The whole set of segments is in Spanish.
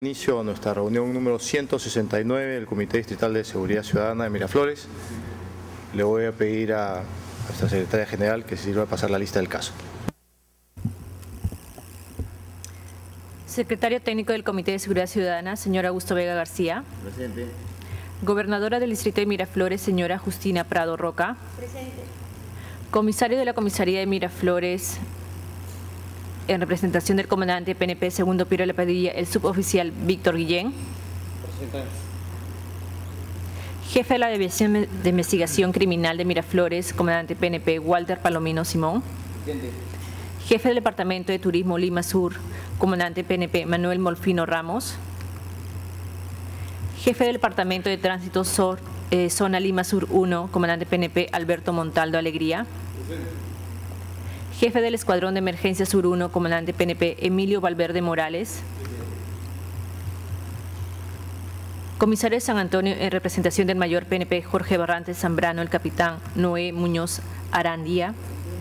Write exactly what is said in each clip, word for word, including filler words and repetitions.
Inicio a nuestra reunión número ciento sesenta y nueve del Comité Distrital de Seguridad Ciudadana de Miraflores. Le voy a pedir a nuestra Secretaria General que se sirva a pasar la lista del caso. Secretario Técnico del Comité de Seguridad Ciudadana, señor Augusto Vega García. Presente. Gobernadora del Distrito de Miraflores, señora Justina Prado Roca. Presente. Comisario de la Comisaría de Miraflores, en representación del comandante P N P Segundo Piro de la Padilla, el suboficial Víctor Guillén. Presente. Jefe de la División de Investigación Criminal de Miraflores, comandante P N P Walter Palomino Simón. Presente. Jefe del Departamento de Turismo Lima Sur, comandante P N P Manuel Molfino Ramos. Jefe del Departamento de Tránsito Sur, eh, Zona Lima Sur uno, comandante P N P Alberto Montaldo Alegría. Presente. Jefe del Escuadrón de Emergencia Sur uno, comandante P N P Emilio Valverde Morales. Comisario de San Antonio, en representación del mayor P N P Jorge Barrantes Zambrano, el capitán Noé Muñoz Arandía.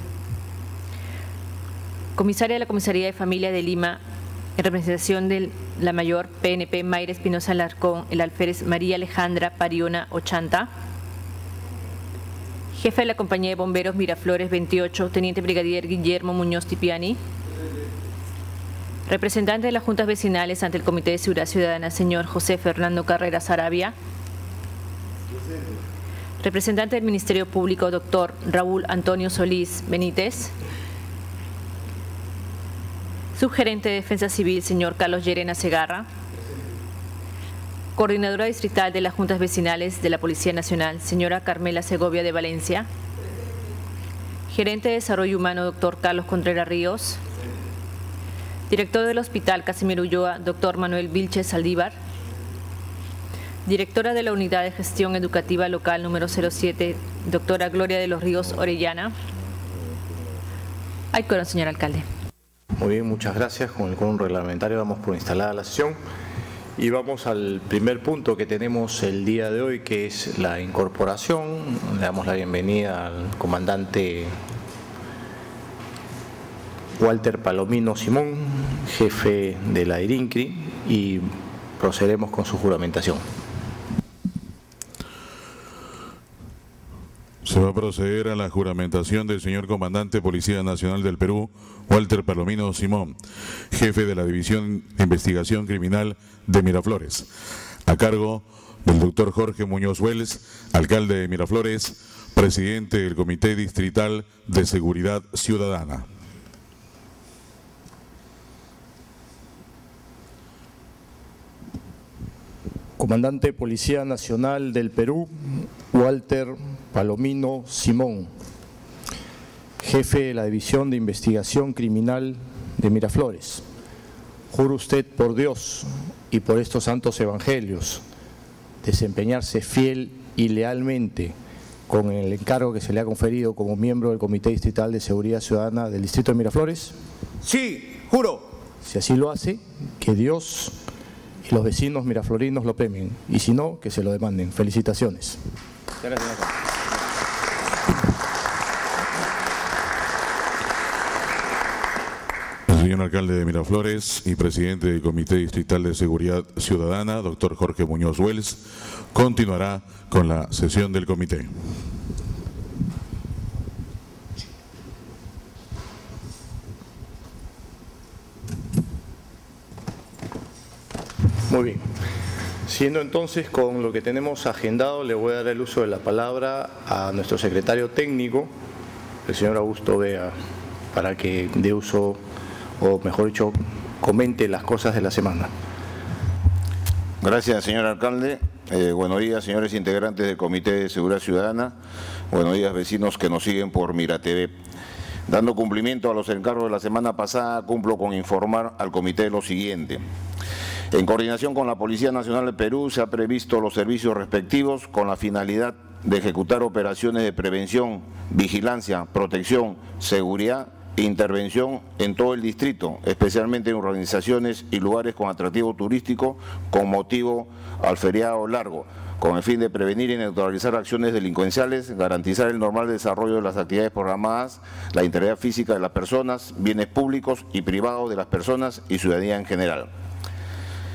Comisaria de la Comisaría de Familia de Lima, en representación de la mayor P N P Mayra Espinosa Alarcón, el alférez María Alejandra Pariona Ochanta. Jefe de la Compañía de Bomberos Miraflores veintiocho, teniente brigadier Guillermo Muñoz Tipiani. Representante de las juntas vecinales ante el Comité de Seguridad Ciudadana, señor José Fernando Carreras Arabia. Representante del Ministerio Público, doctor Raúl Antonio Solís Benítez. Subgerente de Defensa Civil, señor Carlos Llerena Segarra. Coordinadora distrital de las juntas vecinales de la Policía Nacional, señora Carmela Segovia de Valencia. Gerente de Desarrollo Humano, doctor Carlos Contreras Ríos. Director del Hospital Casimiro Ulloa, doctor Manuel Vilches Saldívar. Directora de la Unidad de Gestión Educativa Local número cero siete, doctora Gloria de los Ríos Orellana. Hay quórum, señor alcalde. Muy bien, muchas gracias. Con el quórum reglamentario damos por instalada la sesión. Y vamos al primer punto que tenemos el día de hoy, que es la incorporación. Le damos la bienvenida al comandante Walter Palomino Simón, jefe de la IRINCRI, y procederemos con su juramentación. Se va a proceder a la juramentación del señor comandante Policía Nacional del Perú, Walter Palomino Simón, jefe de la División de Investigación Criminal de Miraflores, a cargo del doctor Jorge Muñoz Wells, alcalde de Miraflores, presidente del Comité Distrital de Seguridad Ciudadana. Comandante Policía Nacional del Perú, Walter Palomino Simón, jefe de la División de Investigación Criminal de Miraflores. Juro usted por Dios y por estos santos evangelios desempeñarse fiel y lealmente con el encargo que se le ha conferido como miembro del Comité Distrital de Seguridad Ciudadana del Distrito de Miraflores. Sí, juro. Si así lo hace, que Dios y los vecinos miraflorinos lo premien, y si no, que se lo demanden. Felicitaciones. Gracias. El señor alcalde de Miraflores y presidente del Comité Distrital de Seguridad Ciudadana, doctor Jorge Muñoz Wells, continuará con la sesión del comité. Muy bien. Siendo entonces con lo que tenemos agendado, le voy a dar el uso de la palabra a nuestro secretario técnico, el señor Augusto Vega, para que dé uso, o mejor dicho, comente las cosas de la semana. Gracias, señor alcalde. Eh, buenos días, señores integrantes del Comité de Seguridad Ciudadana. Buenos días, vecinos que nos siguen por Mira T V. Dando cumplimiento a los encargos de la semana pasada, cumplo con informar al comité lo siguiente. En coordinación con la Policía Nacional del Perú se ha previsto los servicios respectivos con la finalidad de ejecutar operaciones de prevención, vigilancia, protección, seguridad e intervención en todo el distrito, especialmente en organizaciones y lugares con atractivo turístico con motivo al feriado largo, con el fin de prevenir y neutralizar acciones delincuenciales, garantizar el normal desarrollo de las actividades programadas, la integridad física de las personas, bienes públicos y privados de las personas y ciudadanía en general.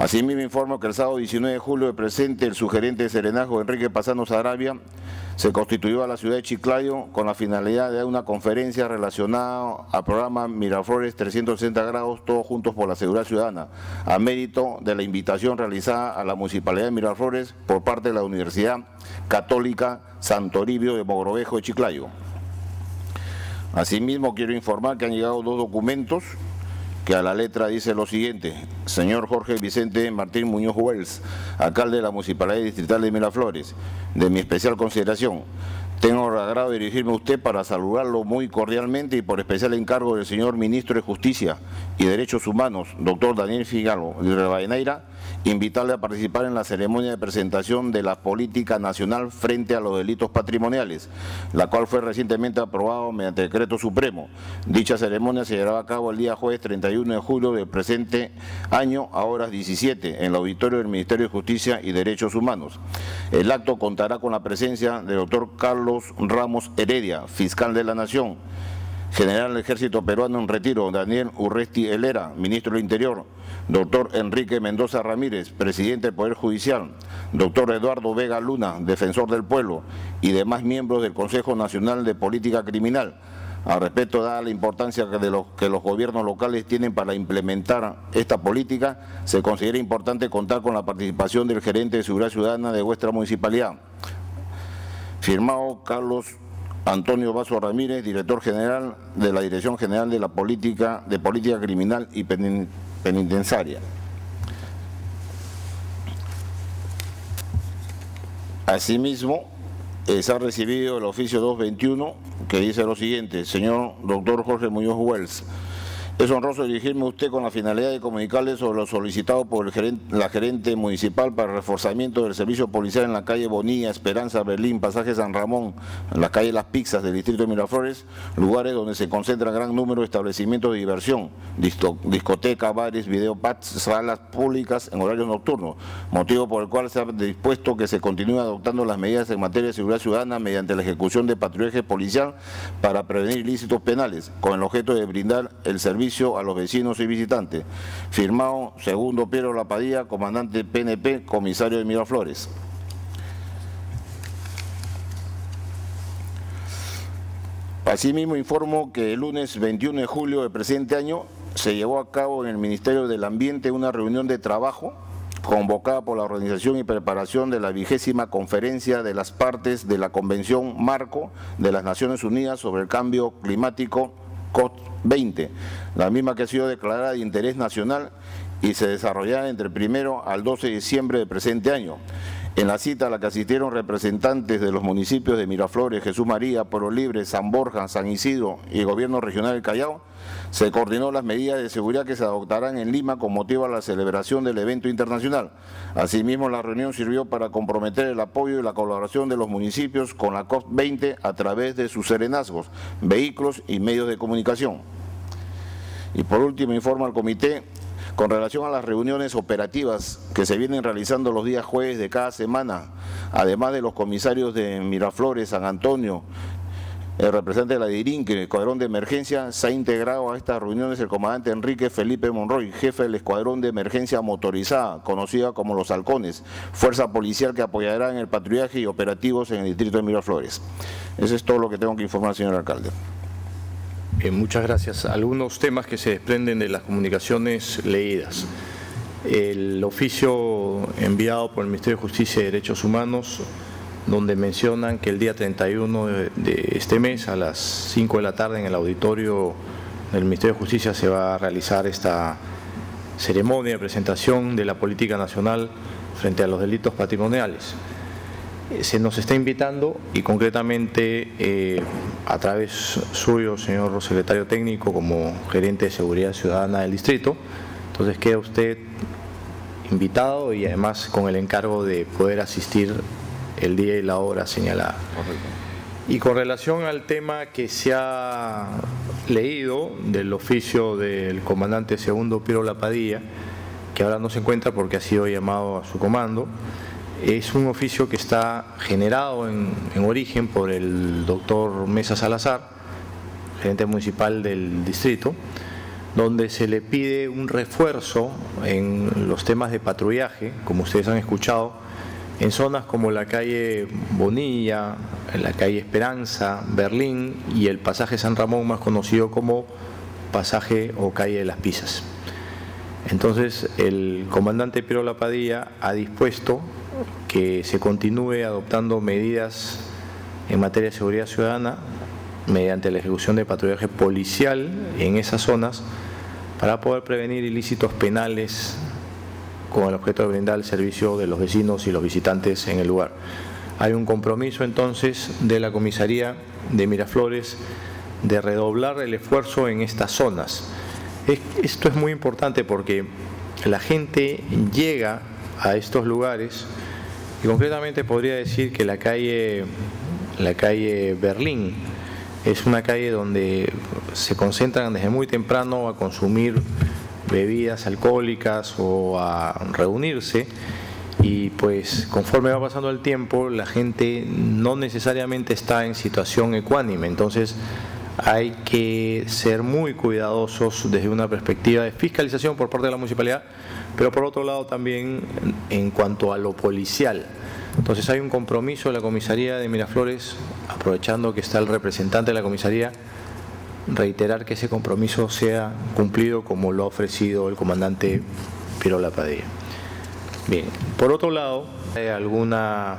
Asimismo, informo que el sábado diecinueve de julio del presente, el subgerente de Serenazgo, Enrique Pazano Sarabia, se constituyó a la ciudad de Chiclayo con la finalidad de una conferencia relacionada al programa Miraflores trescientos sesenta grados, todos juntos por la seguridad ciudadana, a mérito de la invitación realizada a la Municipalidad de Miraflores por parte de la Universidad Católica Santo Toribio de Mogrovejo de Chiclayo. Asimismo, quiero informar que han llegado dos documentos que a la letra dice lo siguiente: señor Jorge Vicente Martín Muñoz Wells, alcalde de la Municipalidad Distrital de Miraflores, de mi especial consideración. Tengo el agrado de dirigirme a usted para saludarlo muy cordialmente y por especial encargo del señor Ministro de Justicia y Derechos Humanos, doctor Daniel Figalo de Rivadeneira, invitarle a participar en la ceremonia de presentación de la Política Nacional frente a los delitos patrimoniales, la cual fue recientemente aprobada mediante decreto supremo. Dicha ceremonia se llevará a cabo el día jueves treinta y uno de julio del presente año a horas diecisiete en el auditorio del Ministerio de Justicia y Derechos Humanos. El acto contará con la presencia del doctor Carlos Ramos Heredia, fiscal de la Nación, general del Ejército Peruano en retiro, Daniel Urresti Helera, ministro del Interior, doctor Enrique Mendoza Ramírez, presidente del Poder Judicial, doctor Eduardo Vega Luna, defensor del pueblo, y demás miembros del Consejo Nacional de Política Criminal. Al respecto, dada la importancia que, de los, que los gobiernos locales tienen para implementar esta política, se considera importante contar con la participación del gerente de Seguridad Ciudadana de vuestra municipalidad. Firmado Carlos Antonio Vaso Ramírez, director general de la Dirección General de la Política de Política Criminal y Penitenciaria. Asimismo, eh, se ha recibido el oficio doscientos veintiuno que dice lo siguiente: señor doctor Jorge Muñoz Wells, es honroso dirigirme a usted con la finalidad de comunicarle sobre lo solicitado por el gerente, la gerente municipal para el reforzamiento del servicio policial en la calle Bonilla, Esperanza, Berlín, Pasaje San Ramón, en la calle Las Pixas del distrito de Miraflores, lugares donde se concentra gran número de establecimientos de diversión, discotecas, bares, videopads, salas públicas en horarios nocturnos, motivo por el cual se ha dispuesto que se continúe adoptando las medidas en materia de seguridad ciudadana mediante la ejecución de patrullaje policial para prevenir ilícitos penales, con el objeto de brindar el servicio a los vecinos y visitantes. Firmado Segundo Piero Lapadilla, comandante P N P, comisario de Miraflores. Asimismo, informo que el lunes veintiuno de julio del presente año se llevó a cabo en el Ministerio del Ambiente una reunión de trabajo convocada por la organización y preparación de la vigésima conferencia de las partes de la Convención Marco de las Naciones Unidas sobre el Cambio Climático COP veinte, la misma que ha sido declarada de interés nacional y se desarrollará entre el primero al doce de diciembre del presente año. En la cita a la que asistieron representantes de los municipios de Miraflores, Jesús María, Pueblo Libre, San Borja, San Isidro y el Gobierno Regional del Callao, se coordinó las medidas de seguridad que se adoptarán en Lima con motivo a la celebración del evento internacional. Asimismo, la reunión sirvió para comprometer el apoyo y la colaboración de los municipios con la COP veinte a través de sus serenazgos, vehículos y medios de comunicación. Y por último, informa al comité con relación a las reuniones operativas que se vienen realizando los días jueves de cada semana, además de los comisarios de Miraflores, San Antonio, el representante de la DIRIN, que el escuadrón de emergencia, se ha integrado a estas reuniones el comandante Enrique Felipe Monroy, jefe del escuadrón de emergencia motorizada, conocida como Los Halcones, fuerza policial que apoyará en el patrullaje y operativos en el distrito de Miraflores. Eso es todo lo que tengo que informar, señor alcalde. Bien, muchas gracias. Algunos temas que se desprenden de las comunicaciones leídas. El oficio enviado por el Ministerio de Justicia y Derechos Humanos, donde mencionan que el día treinta y uno de, de este mes a las cinco de la tarde en el auditorio del Ministerio de Justicia se va a realizar esta ceremonia de presentación de la política nacional frente a los delitos patrimoniales. Se nos está invitando y concretamente eh, a través suyo, señor secretario técnico, como gerente de seguridad ciudadana del distrito, entonces queda usted invitado y además con el encargo de poder asistir el día y la hora señalada. Y con relación al tema que se ha leído del oficio del comandante Segundo Piero Lapadilla, que ahora no se encuentra porque ha sido llamado a su comando, es un oficio que está generado en, en origen por el doctor Mesa Salazar, gerente municipal del distrito, donde se le pide un refuerzo en los temas de patrullaje, como ustedes han escuchado, en zonas como la calle Bonilla, en la calle Esperanza, Berlín y el pasaje San Ramón, más conocido como pasaje o calle de las Pisas. Entonces, el comandante Pirola Padilla ha dispuesto que se continúe adoptando medidas en materia de seguridad ciudadana mediante la ejecución de patrullaje policial en esas zonas para poder prevenir ilícitos penales con el objeto de brindar el servicio de los vecinos y los visitantes en el lugar. Hay un compromiso entonces de la comisaría de Miraflores de redoblar el esfuerzo en estas zonas. Esto es muy importante porque la gente llega a estos lugares y concretamente podría decir que la calle, la calle Berlín es una calle donde se concentran desde muy temprano a consumir bebidas alcohólicas o a reunirse, y pues conforme va pasando el tiempo la gente no necesariamente está en situación ecuánime. Entonces hay que ser muy cuidadosos desde una perspectiva de fiscalización por parte de la municipalidad, pero por otro lado también en cuanto a lo policial. Entonces hay un compromiso de la comisaría de Miraflores, aprovechando que está el representante de la comisaría, reiterar que ese compromiso sea cumplido como lo ha ofrecido el comandante Pirola Padilla. Bien, por otro lado, hay alguna,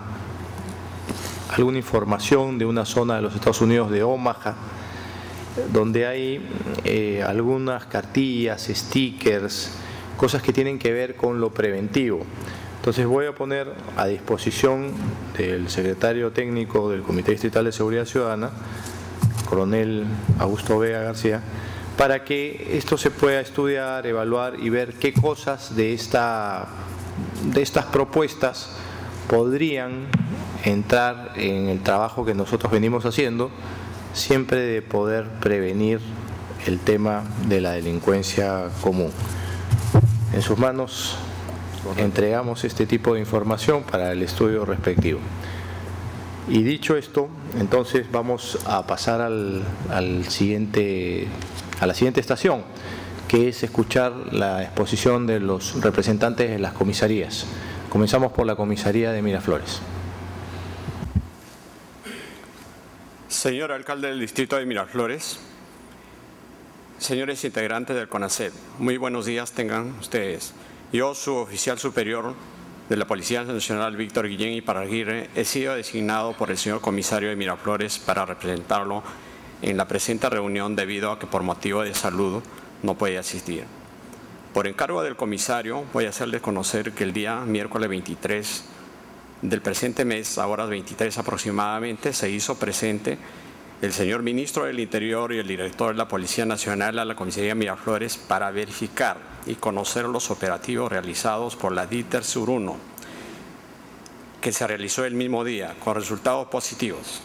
alguna información de una zona de los Estados Unidos de Omaha, donde hay eh, algunas cartillas, stickers, cosas que tienen que ver con lo preventivo. Entonces voy a poner a disposición del secretario técnico del Comité Distrital de Seguridad Ciudadana, coronel Augusto Vega García, para que esto se pueda estudiar, evaluar y ver qué cosas de, esta, de estas propuestas podrían entrar en el trabajo que nosotros venimos haciendo, siempre de poder prevenir el tema de la delincuencia común. En sus manos entregamos este tipo de información para el estudio respectivo. Y dicho esto, entonces vamos a pasar al, al siguiente, a la siguiente estación, que es escuchar la exposición de los representantes de las comisarías. Comenzamos por la comisaría de Miraflores. Señor alcalde del distrito de Miraflores, señores integrantes del CONACET, muy buenos días tengan ustedes. Yo, su oficial superior de la Policía Nacional, Víctor Guillén Iparraguirre, he sido designado por el señor comisario de Miraflores para representarlo en la presente reunión debido a que por motivo de salud no puede asistir. Por encargo del comisario, voy a hacerles conocer que el día miércoles veintitrés del presente mes, a horas veintitrés aproximadamente, se hizo presente el señor ministro del Interior y el director de la Policía Nacional a la comisaría de Miraflores para verificar y conocer los operativos realizados por la DITER Sur uno, que se realizó el mismo día, con resultados positivos.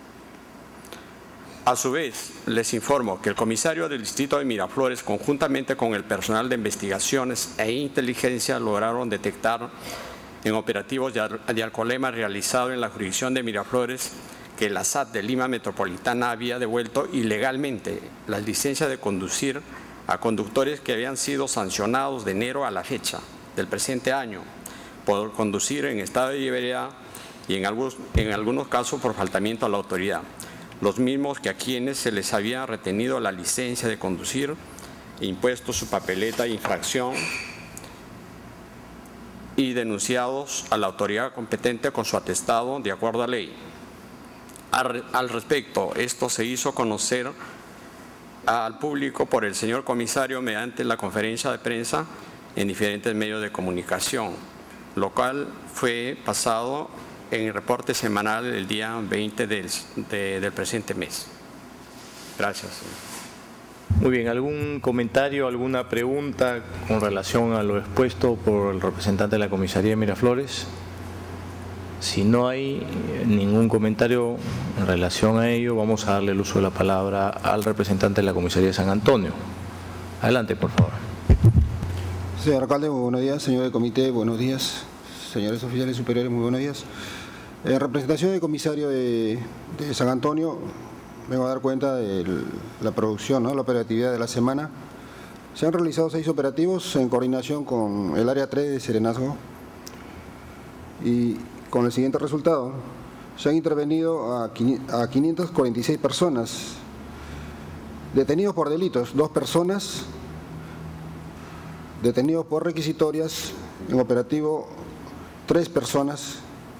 A su vez, les informo que el comisario del distrito de Miraflores, conjuntamente con el personal de investigaciones e inteligencia, lograron detectar en operativos de alcoholema realizado en la jurisdicción de Miraflores que la S A T de Lima Metropolitana había devuelto ilegalmente las licencias de conducir a conductores que habían sido sancionados de enero a la fecha del presente año por conducir en estado de ebriedad y en algunos, en algunos casos por faltamiento a la autoridad. Los mismos que a quienes se les había retenido la licencia de conducir e impuesto su papeleta de infracción y denunciados a la autoridad competente con su atestado de acuerdo a ley. Al, al respecto, esto se hizo conocer al público por el señor comisario mediante la conferencia de prensa en diferentes medios de comunicación, lo cual fue pasado en el reporte semanal del día veinte del, de, del presente mes. Gracias. Muy bien, ¿algún comentario, alguna pregunta con relación a lo expuesto por el representante de la comisaría de Miraflores? Si no hay ningún comentario en relación a ello, vamos a darle el uso de la palabra al representante de la comisaría de San Antonio. Adelante, por favor. Señor alcalde, muy buenos días. Señor del comité, buenos días. Señores oficiales superiores, muy buenos días. En representación del comisario de, de San Antonio, vengo a dar cuenta de la producción, ¿no? La operatividad de la semana. Se han realizado seis operativos en coordinación con el área tres de Serenazgo y con el siguiente resultado. Se han intervenido a quinientas cuarenta y seis personas, detenidos por delitos, dos personas, detenidos por requisitorias, en operativo tres personas,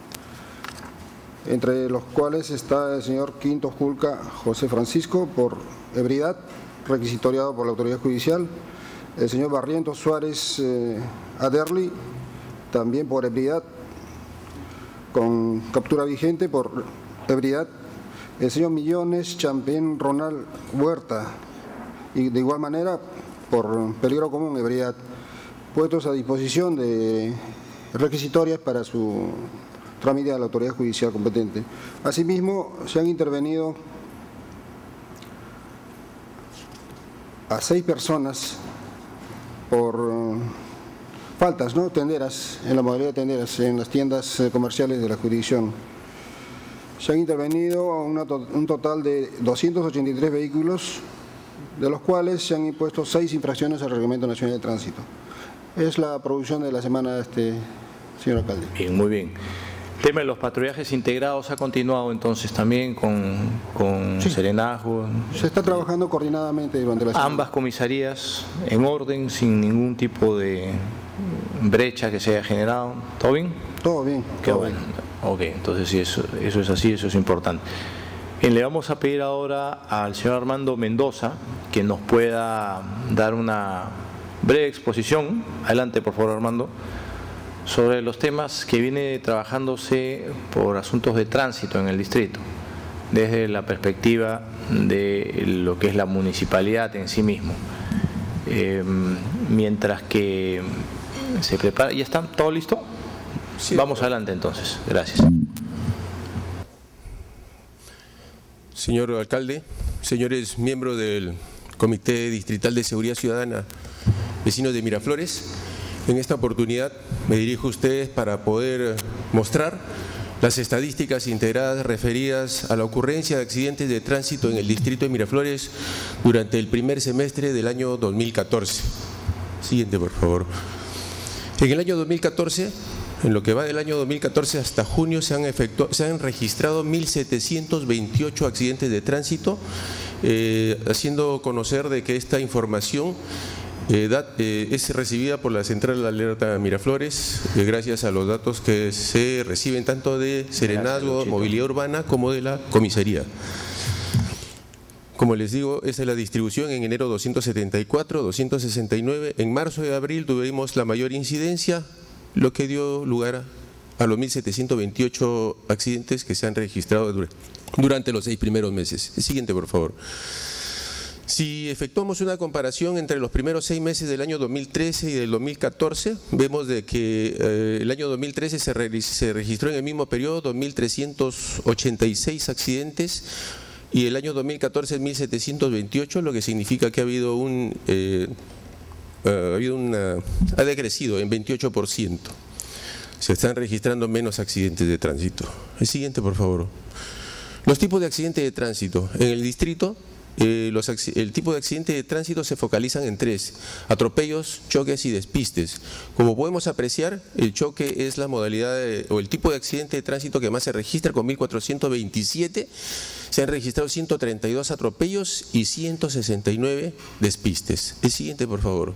entre los cuales está el señor Quinto Julca José Francisco por ebriedad, requisitoriado por la autoridad judicial, el señor Barrientos Suárez eh, Aderli, también por ebriedad, con captura vigente por ebriedad, el señor Millones Champén Ronald Huerta, y de igual manera por peligro común, ebriedad, puestos a disposición de requisitorias para su trámite a la autoridad judicial competente. Asimismo, se han intervenido a seis personas por faltas, ¿no? Tenderas, en la modalidad de tenderas, en las tiendas comerciales de la jurisdicción. Se han intervenido a una to un total de doscientos ochenta y tres vehículos, de los cuales se han impuesto seis infracciones al Reglamento Nacional de Tránsito. Es la producción de la semana, este, señor alcalde. Bien, muy bien. El tema de los patrullajes integrados ha continuado entonces también con, con sí. Serenazgo. Se está trabajando coordinadamente durante la semana. Ambas comisarías en orden, sin ningún tipo de brecha que se haya generado. ¿Todo bien? Todo bien. Qué todo bueno. bien. Ok, entonces si eso, eso es así, eso es importante. Bien, le vamos a pedir ahora al señor Armando Mendoza que nos pueda dar una breve exposición. Adelante, por favor, Armando. Sobre los temas que viene trabajándose por asuntos de tránsito en el distrito, desde la perspectiva de lo que es la municipalidad en sí mismo. Eh, mientras que se prepara, ¿ya está todo listo? Sí. Vamos adelante entonces, gracias. Señor alcalde, señores miembros del Comité Distrital de Seguridad Ciudadana, vecinos de Miraflores, en esta oportunidad me dirijo a ustedes para poder mostrar las estadísticas integradas referidas a la ocurrencia de accidentes de tránsito en el distrito de Miraflores durante el primer semestre del año dos mil catorce. Siguiente, por favor. En el año dos mil catorce, en lo que va del año dos mil catorce hasta junio, se han, efectuado, se han registrado mil setecientos veintiocho accidentes de tránsito, eh, haciendo conocer de que esta información Eh, dat, eh, es recibida por la Central de Alerta Miraflores, eh, gracias a los datos que se reciben tanto de Serenazgo, Movilidad Urbana, como de la comisaría. Como les digo, esa es la distribución. En enero doscientos setenta y cuatro, doscientos sesenta y nueve, en marzo y abril tuvimos la mayor incidencia, lo que dio lugar a los mil setecientos veintiocho accidentes que se han registrado durante los seis primeros meses. El siguiente, por favor. Si efectuamos una comparación entre los primeros seis meses del año dos mil trece y del dos mil catorce, vemos de que eh, el año dos mil trece se, re, se registró en el mismo periodo dos mil trescientos ochenta y seis accidentes y el año dos mil catorce mil setecientos veintiocho, lo que significa que ha habido un eh, ha habido una ha decrecido en veintiocho por ciento. Se están registrando menos accidentes de tránsito. El siguiente, por favor. Los tipos de accidentes de tránsito en el distrito. Eh, los, el tipo de accidentes de tránsito se focalizan en tres: atropellos, choques y despistes. Como podemos apreciar, el choque es la modalidad de, o el tipo de accidente de tránsito que más se registra, con mil cuatrocientos veintisiete. Se han registrado ciento treinta y dos atropellos y ciento sesenta y nueve despistes. El siguiente, por favor.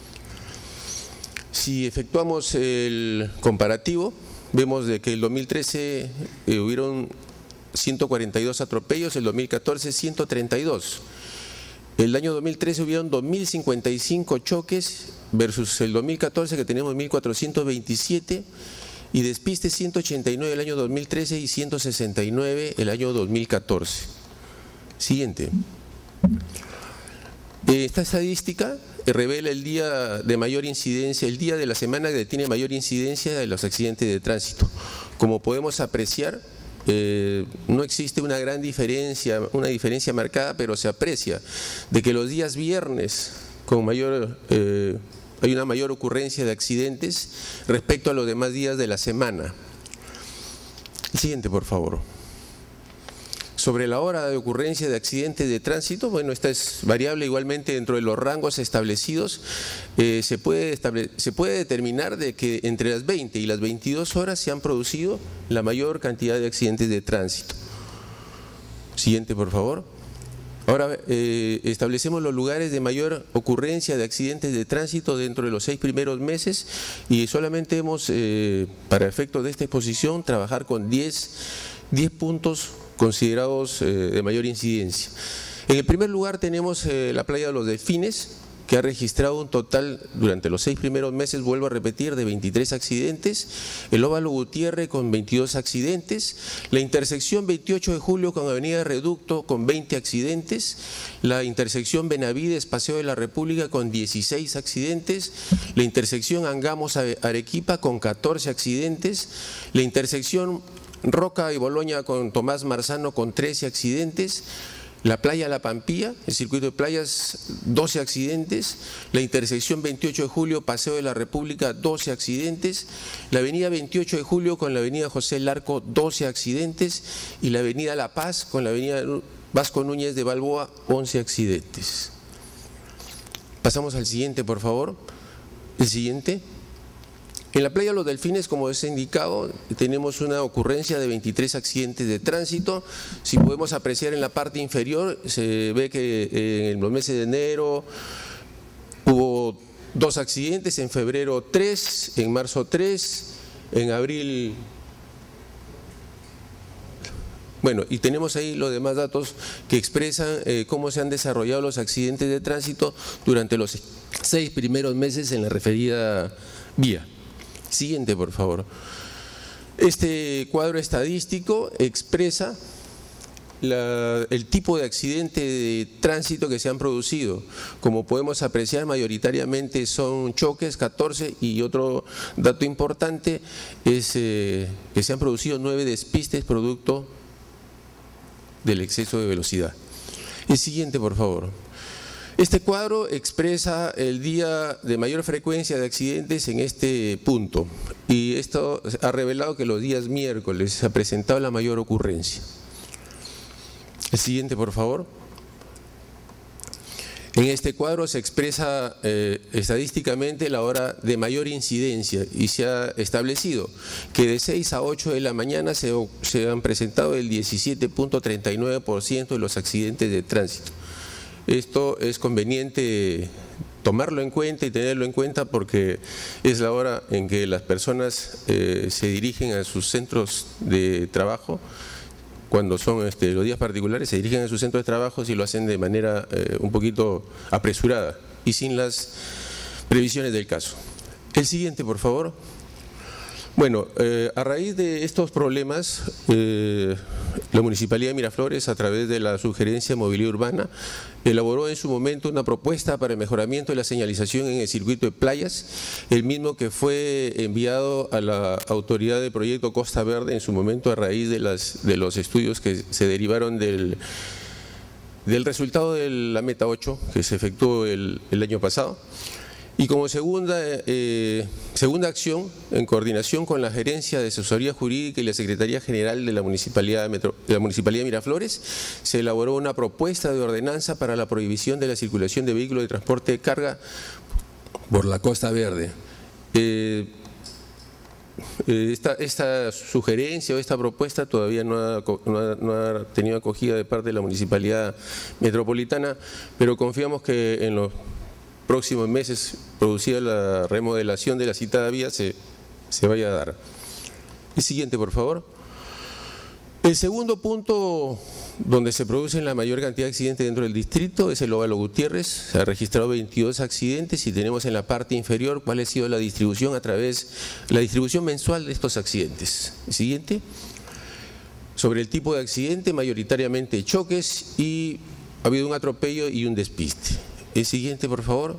Si efectuamos el comparativo, vemos de que el dos mil trece eh, hubieron ciento cuarenta y dos atropellos, el dos mil catorce ciento treinta y dos. El año dos mil trece hubieron dos mil cincuenta y cinco choques versus el dos mil catorce que tenemos mil cuatrocientos veintisiete y despistes ciento ochenta y nueve el año dos mil trece y ciento sesenta y nueve el año dos mil catorce. Siguiente. Esta estadística revela el día de mayor incidencia, el día de la semana que tiene mayor incidencia de los accidentes de tránsito. Como podemos apreciar, Eh, no existe una gran diferencia, una diferencia marcada, pero se aprecia de que los días viernes con mayor, eh, hay una mayor ocurrencia de accidentes respecto a los demás días de la semana. El siguiente, por favor. Sobre la hora de ocurrencia de accidentes de tránsito, bueno, esta es variable igualmente dentro de los rangos establecidos. Eh, se, puede estable- se puede determinar de que entre las veinte y las veintidós horas se han producido la mayor cantidad de accidentes de tránsito. Siguiente, por favor. Ahora eh, establecemos los lugares de mayor ocurrencia de accidentes de tránsito dentro de los seis primeros meses y solamente hemos, eh, para efectos de esta exposición, trabajar con diez puntos considerados eh, de mayor incidencia. En el primer lugar tenemos eh, la playa de los Delfines, que ha registrado un total durante los seis primeros meses, vuelvo a repetir, de veintitrés accidentes, el Óvalo Gutiérrez con veintidós accidentes, la intersección veintiocho de julio con Avenida Reducto con veinte accidentes, la intersección Benavides Paseo de la República con dieciséis accidentes, la intersección Angamos Arequipa con catorce accidentes, la intersección Roca y Boloña con Tomás Marzano con trece accidentes, la playa La Pampilla, el circuito de playas, doce accidentes, la intersección veintiocho de julio, Paseo de la República, doce accidentes, la avenida veintiocho de julio con la avenida José Larco, doce accidentes y la avenida La Paz con la avenida Vasco Núñez de Balboa, once accidentes. Pasamos al siguiente, por favor. El siguiente. En la playa Los Delfines, como es indicado, tenemos una ocurrencia de veintitrés accidentes de tránsito. Si podemos apreciar en la parte inferior, se ve que en los meses de enero hubo dos accidentes, en febrero tres, en marzo tres, en abril… Bueno, y tenemos ahí los demás datos que expresan eh, cómo se han desarrollado los accidentes de tránsito durante los seis primeros meses en la referida vía. Siguiente, por favor. Este cuadro estadístico expresa la, el tipo de accidente de tránsito que se han producido. Como podemos apreciar, mayoritariamente son choques, catorce, y otro dato importante es eh, que se han producido nueve despistes producto del exceso de velocidad. El siguiente, por favor. Este cuadro expresa el día de mayor frecuencia de accidentes en este punto y esto ha revelado que los días miércoles se ha presentado la mayor ocurrencia. El siguiente, por favor. En este cuadro se expresa eh, estadísticamente la hora de mayor incidencia y se ha establecido que de seis a ocho de la mañana se, se han presentado el diecisiete punto treinta y nueve por ciento de los accidentes de tránsito. Esto es conveniente tomarlo en cuenta y tenerlo en cuenta porque es la hora en que las personas eh, se dirigen a sus centros de trabajo. Cuando son este, los días particulares, se dirigen a sus centros de trabajo y lo hacen de manera eh, un poquito apresurada y sin las previsiones del caso. El siguiente, por favor. Bueno, eh, a raíz de estos problemas, eh, la Municipalidad de Miraflores, a través de la Sugerencia de Movilidad Urbana, elaboró en su momento una propuesta para el mejoramiento de la señalización en el circuito de playas, el mismo que fue enviado a la autoridad del proyecto Costa Verde en su momento a raíz de, las, de los estudios que se derivaron del, del resultado de la Meta ocho que se efectuó el, el año pasado. Y como segunda, eh, segunda acción, en coordinación con la Gerencia de Asesoría Jurídica y la Secretaría General de la Municipalidad de, Metro, de la Municipalidad de Miraflores, se elaboró una propuesta de ordenanza para la prohibición de la circulación de vehículos de transporte de carga por la Costa Verde. Eh, Esta, esta sugerencia o esta propuesta todavía no ha, no, ha, no ha tenido acogida de parte de la Municipalidad Metropolitana, pero confiamos que en los próximos meses, producida la remodelación de la citada vía, se, se vaya a dar. El siguiente, por favor. El segundo punto donde se producen la mayor cantidad de accidentes dentro del distrito es el Óvalo Gutiérrez. Se han registrado veintidós accidentes y tenemos en la parte inferior cuál ha sido la distribución a través, la distribución mensual de estos accidentes. El siguiente. Sobre el tipo de accidente, mayoritariamente choques y ha habido un atropello y un despiste. El siguiente, por favor.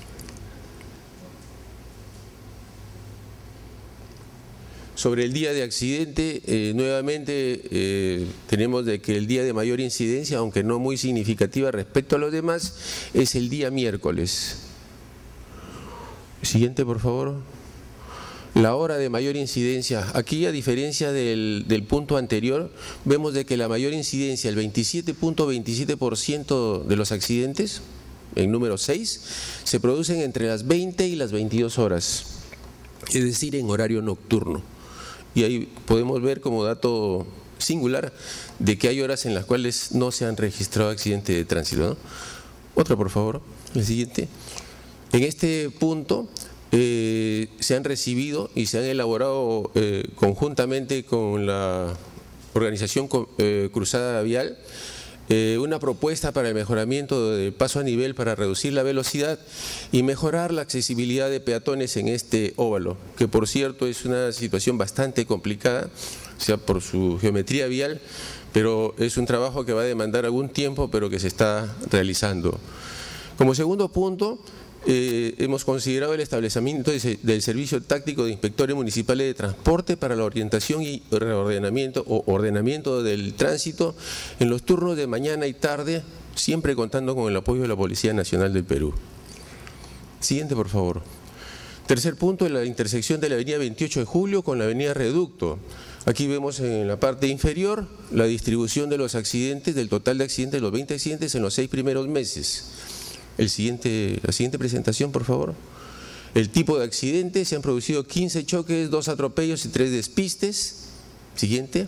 Sobre el día de accidente, eh, nuevamente eh, tenemos de que el día de mayor incidencia, aunque no muy significativa respecto a los demás, es el día miércoles. Siguiente, por favor. La hora de mayor incidencia, aquí a diferencia del, del punto anterior, vemos de que la mayor incidencia, el veintisiete punto veintisiete por ciento de los accidentes, en número seis, se producen entre las veinte y las veintidós horas, es decir, en horario nocturno. Y ahí podemos ver como dato singular de que hay horas en las cuales no se han registrado accidentes de tránsito, ¿no? Otra, por favor, el siguiente. En este punto eh, se han recibido y se han elaborado eh, conjuntamente con la organización eh, Cruzada Vial eh, una propuesta para el mejoramiento del paso a nivel para reducir la velocidad y mejorar la accesibilidad de peatones en este óvalo, que por cierto es una situación bastante complicada, o sea, por su geometría vial, pero es un trabajo que va a demandar algún tiempo, pero que se está realizando. Como segundo punto, eh, hemos considerado el establecimiento de, del Servicio Táctico de Inspectores Municipales de Transporte para la orientación y reordenamiento o ordenamiento del tránsito en los turnos de mañana y tarde, siempre contando con el apoyo de la Policía Nacional del Perú. Siguiente, por favor. Tercer punto, la intersección de la avenida veintiocho de julio con la avenida Reducto. Aquí vemos en la parte inferior la distribución de los accidentes, del total de accidentes, los veinte accidentes en los seis primeros meses. El siguiente, la siguiente presentación, por favor. El tipo de accidentes, se han producido quince choques, dos atropellos y tres despistes. Siguiente.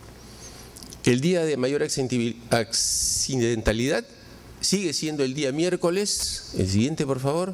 El día de mayor accidentalidad sigue siendo el día miércoles. El siguiente, por favor.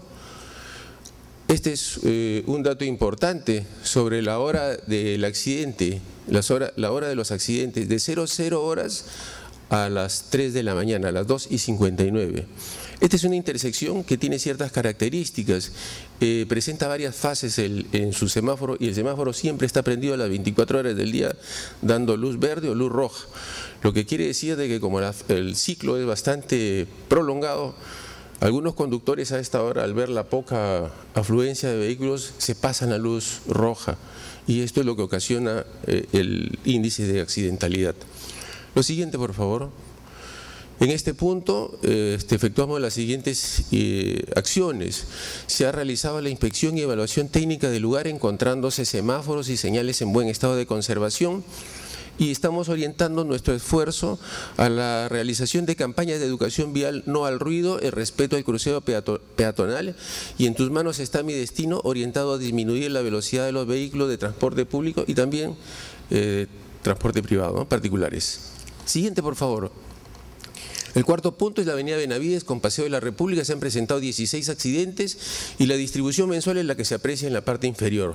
Este es eh, un dato importante sobre la hora del accidente, las hora, la hora de los accidentes, de cero horas a las tres de la mañana, a las dos y cincuenta y nueve. Esta es una intersección que tiene ciertas características, eh, presenta varias fases el, en su semáforo y el semáforo siempre está prendido a las veinticuatro horas del día dando luz verde o luz roja, lo que quiere decir de que como la, el ciclo es bastante prolongado, algunos conductores a esta hora, al ver la poca afluencia de vehículos, se pasan a luz roja y esto es lo que ocasiona eh, el índice de accidentalidad. Lo siguiente, por favor. En este punto eh, este, efectuamos las siguientes eh, acciones. Se ha realizado la inspección y evaluación técnica del lugar encontrándose semáforos y señales en buen estado de conservación. Y estamos orientando nuestro esfuerzo a la realización de campañas de educación vial, no al ruido, el respeto al crucero peatonal y en tus manos está mi destino, orientado a disminuir la velocidad de los vehículos de transporte público y también eh, transporte privado, ¿no? Particulares. Siguiente, por favor. El cuarto punto es la avenida Benavides con Paseo de la República. Se han presentado dieciséis accidentes y la distribución mensual es la que se aprecia en la parte inferior.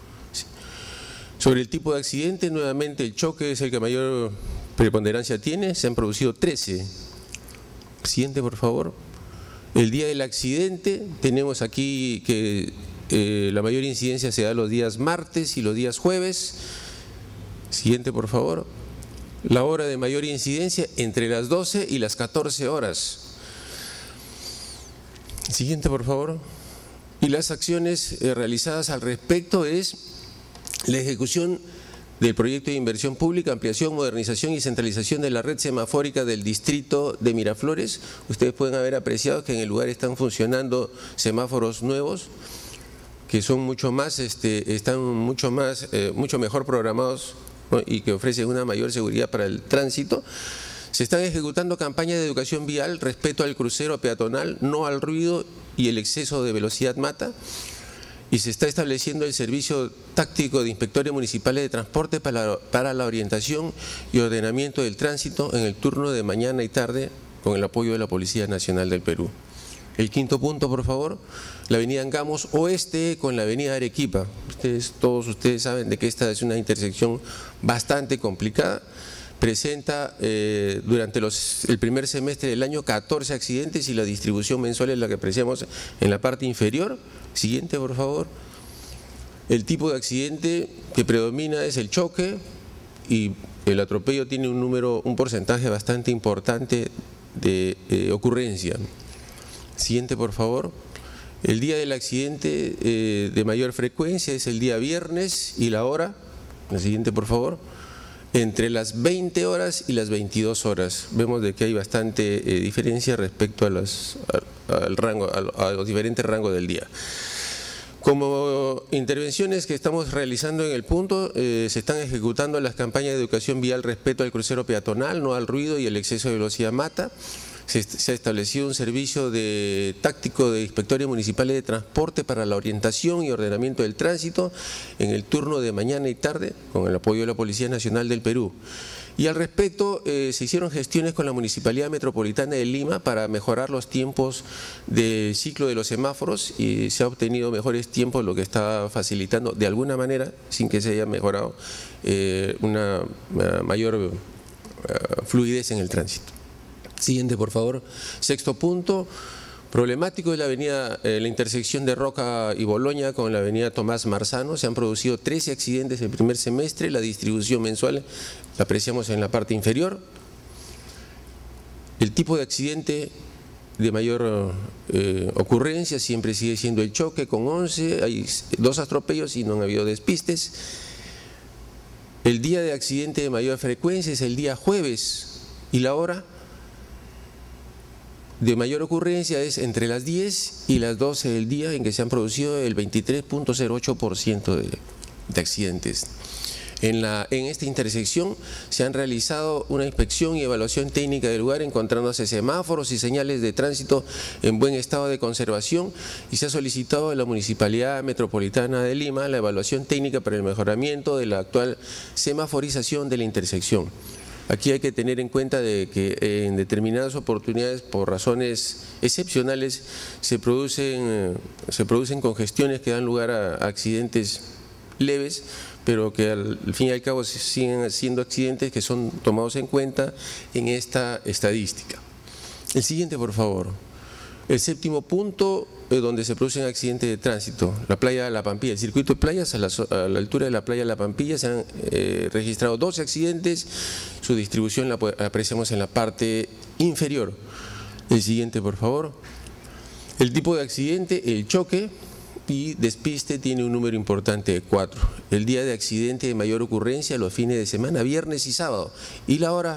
Sobre el tipo de accidente, nuevamente el choque es el que mayor preponderancia tiene, se han producido trece. Siguiente, por favor. El día del accidente, tenemos aquí que eh, la mayor incidencia se da los días martes y los días jueves. Siguiente, por favor. La hora de mayor incidencia entre las doce y las catorce horas. Siguiente, por favor. Y las acciones eh, realizadas al respecto es la ejecución del proyecto de inversión pública, ampliación, modernización y centralización de la red semafórica del distrito de Miraflores. Ustedes pueden haber apreciado que en el lugar están funcionando semáforos nuevos que son mucho más, este, están mucho más, eh, mucho mejor programados, ¿no? Y que ofrecen una mayor seguridad para el tránsito. Se están ejecutando campañas de educación vial, respeto al crucero peatonal, no al ruido y el exceso de velocidad mata. Y se está estableciendo el servicio táctico de inspectores municipales de transporte para la, para la orientación y ordenamiento del tránsito en el turno de mañana y tarde con el apoyo de la Policía Nacional del Perú. El quinto punto, por favor, la avenida Angamos Oeste con la avenida Arequipa. Ustedes, todos ustedes saben de que esta es una intersección bastante complicada. Presenta eh, durante los, el primer semestre del año catorce accidentes y la distribución mensual es la que apreciamos en la parte inferior. Siguiente, por favor. El tipo de accidente que predomina es el choque y el atropello tiene un número, un porcentaje bastante importante de eh, ocurrencia. Siguiente, por favor. El día del accidente eh, de mayor frecuencia es el día viernes y la hora. La siguiente, por favor. Entre las veinte horas y las veintidós horas. Vemos de que hay bastante eh, diferencia respecto a, las, a, al rango, a, a los diferentes rangos del día. Como intervenciones que estamos realizando en el punto, eh, se están ejecutando las campañas de educación vial respeto al crucero peatonal, no al ruido y el exceso de velocidad mata. Se, se ha establecido un servicio de táctico de inspectores municipales de transporte para la orientación y ordenamiento del tránsito en el turno de mañana y tarde con el apoyo de la Policía Nacional del Perú. Y al respecto, eh, se hicieron gestiones con la Municipalidad Metropolitana de Lima para mejorar los tiempos de ciclo de los semáforos y se ha obtenido mejores tiempos, lo que está facilitando de alguna manera, sin que se haya mejorado, eh, una, una mayor uh, fluidez en el tránsito. Siguiente, por favor. Sexto punto. Problemático es la avenida, eh, la intersección de Roca y Boloña con la avenida Tomás Marzano. Se han producido trece accidentes el primer semestre. La distribución mensual la apreciamos en la parte inferior. El tipo de accidente de mayor eh, ocurrencia siempre sigue siendo el choque con once. Hay dos atropellos y no han habido despistes. El día de accidente de mayor frecuencia es el día jueves y la hora de mayor ocurrencia es entre las diez y las doce del día, en que se han producido el veintitrés punto cero ocho por ciento de, de accidentes. En, la, en esta intersección se han realizado una inspección y evaluación técnica del lugar, encontrándose semáforos y señales de tránsito en buen estado de conservación, y se ha solicitado a la Municipalidad Metropolitana de Lima la evaluación técnica para el mejoramiento de la actual semaforización de la intersección. Aquí hay que tener en cuenta de que en determinadas oportunidades, por razones excepcionales, se producen, se producen congestiones que dan lugar a accidentes leves, pero que al fin y al cabo siguen siendo accidentes que son tomados en cuenta en esta estadística. El siguiente, por favor. El séptimo punto, eh, donde se producen accidentes de tránsito, la playa de La Pampilla, el circuito de playas a la, a la altura de la playa de La Pampilla se han eh, registrado doce accidentes, su distribución la apreciamos en la parte inferior. El siguiente, por favor. El tipo de accidente, el choque y despiste, tiene un número importante de cuatro. El día de accidente de mayor ocurrencia, los fines de semana, viernes y sábado, y la hora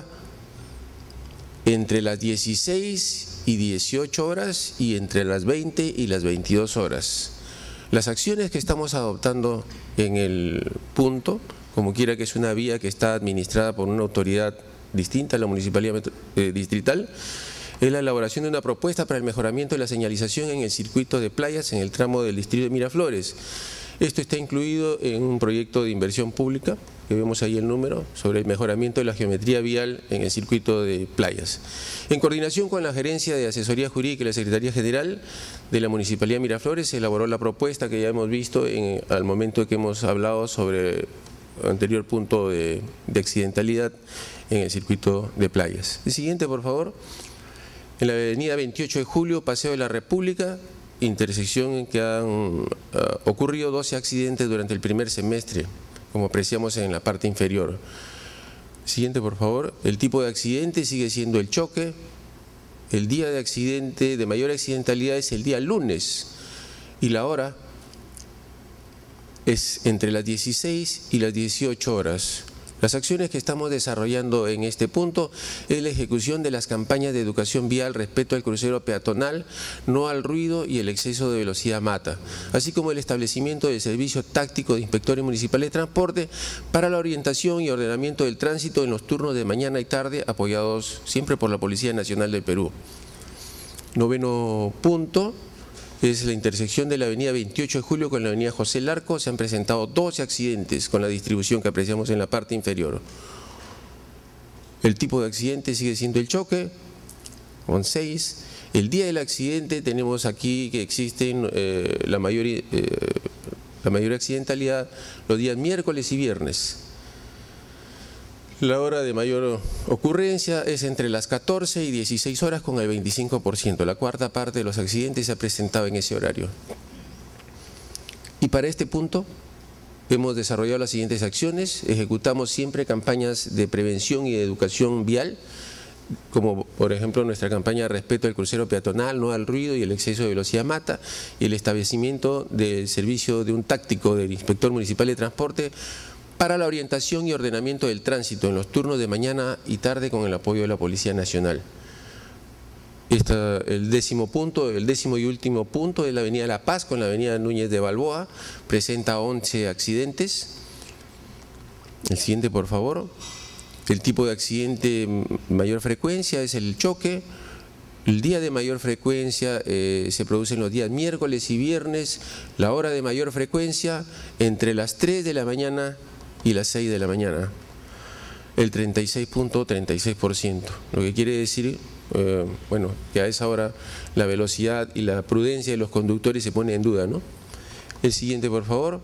entre las dieciséis y dieciocho horas y entre las veinte y las veintidós horas. Las acciones que estamos adoptando en el punto, como quiera que es una vía que está administrada por una autoridad distinta a la Municipalidad eh, Distrital, es la elaboración de una propuesta para el mejoramiento de la señalización en el circuito de playas en el tramo del distrito de Miraflores. Esto está incluido en un proyecto de inversión pública, que vemos ahí el número, sobre el mejoramiento de la geometría vial en el circuito de playas. En coordinación con la Gerencia de Asesoría Jurídica y la Secretaría General de la Municipalidad de Miraflores, se elaboró la propuesta que ya hemos visto en, al momento que hemos hablado sobre el anterior punto de, de accidentalidad en el circuito de playas. El siguiente, por favor. En la avenida veintiocho de julio, Paseo de la República, intersección en que han uh, ocurrido doce accidentes durante el primer semestre, como apreciamos en la parte inferior. Siguiente, por favor. El tipo de accidente sigue siendo el choque. El día de accidente de mayor accidentalidad es el día lunes y la hora es entre las dieciséis y las dieciocho horas. Las acciones que estamos desarrollando en este punto es la ejecución de las campañas de educación vial respecto al crucero peatonal, no al ruido y el exceso de velocidad mata, así como el establecimiento del servicio táctico de inspectores municipales de transporte para la orientación y ordenamiento del tránsito en los turnos de mañana y tarde, apoyados siempre por la Policía Nacional del Perú. Noveno punto. Es la intersección de la avenida veintiocho de julio con la avenida José Larco. Se han presentado doce accidentes con la distribución que apreciamos en la parte inferior. El tipo de accidente sigue siendo el choque, con seis. El día del accidente tenemos aquí que existen eh, la, mayor, eh, la mayor accidentalidad los días miércoles y viernes. La hora de mayor ocurrencia es entre las catorce y dieciséis horas con el veinticinco por ciento. La cuarta parte de los accidentes se ha presentado en ese horario. Y para este punto hemos desarrollado las siguientes acciones. Ejecutamos siempre campañas de prevención y de educación vial, como por ejemplo nuestra campaña de respeto al crucero peatonal, no al ruido y el exceso de velocidad mata, y el establecimiento del servicio de un táctico del inspector municipal de transporte para la orientación y ordenamiento del tránsito en los turnos de mañana y tarde con el apoyo de la Policía Nacional. Esta, el décimo punto, el décimo y último punto es la avenida La Paz con la avenida Núñez de Balboa, presenta once accidentes. El siguiente, por favor. El tipo de accidente mayor frecuencia es el choque. El día de mayor frecuencia eh, se produce en los días miércoles y viernes. La hora de mayor frecuencia entre las tres de la mañana y las seis de la mañana. El treinta y seis punto treinta y seis por ciento. Lo que quiere decir, eh, bueno, que a esa hora la velocidad y la prudencia de los conductores se pone en duda, ¿no? El siguiente, por favor.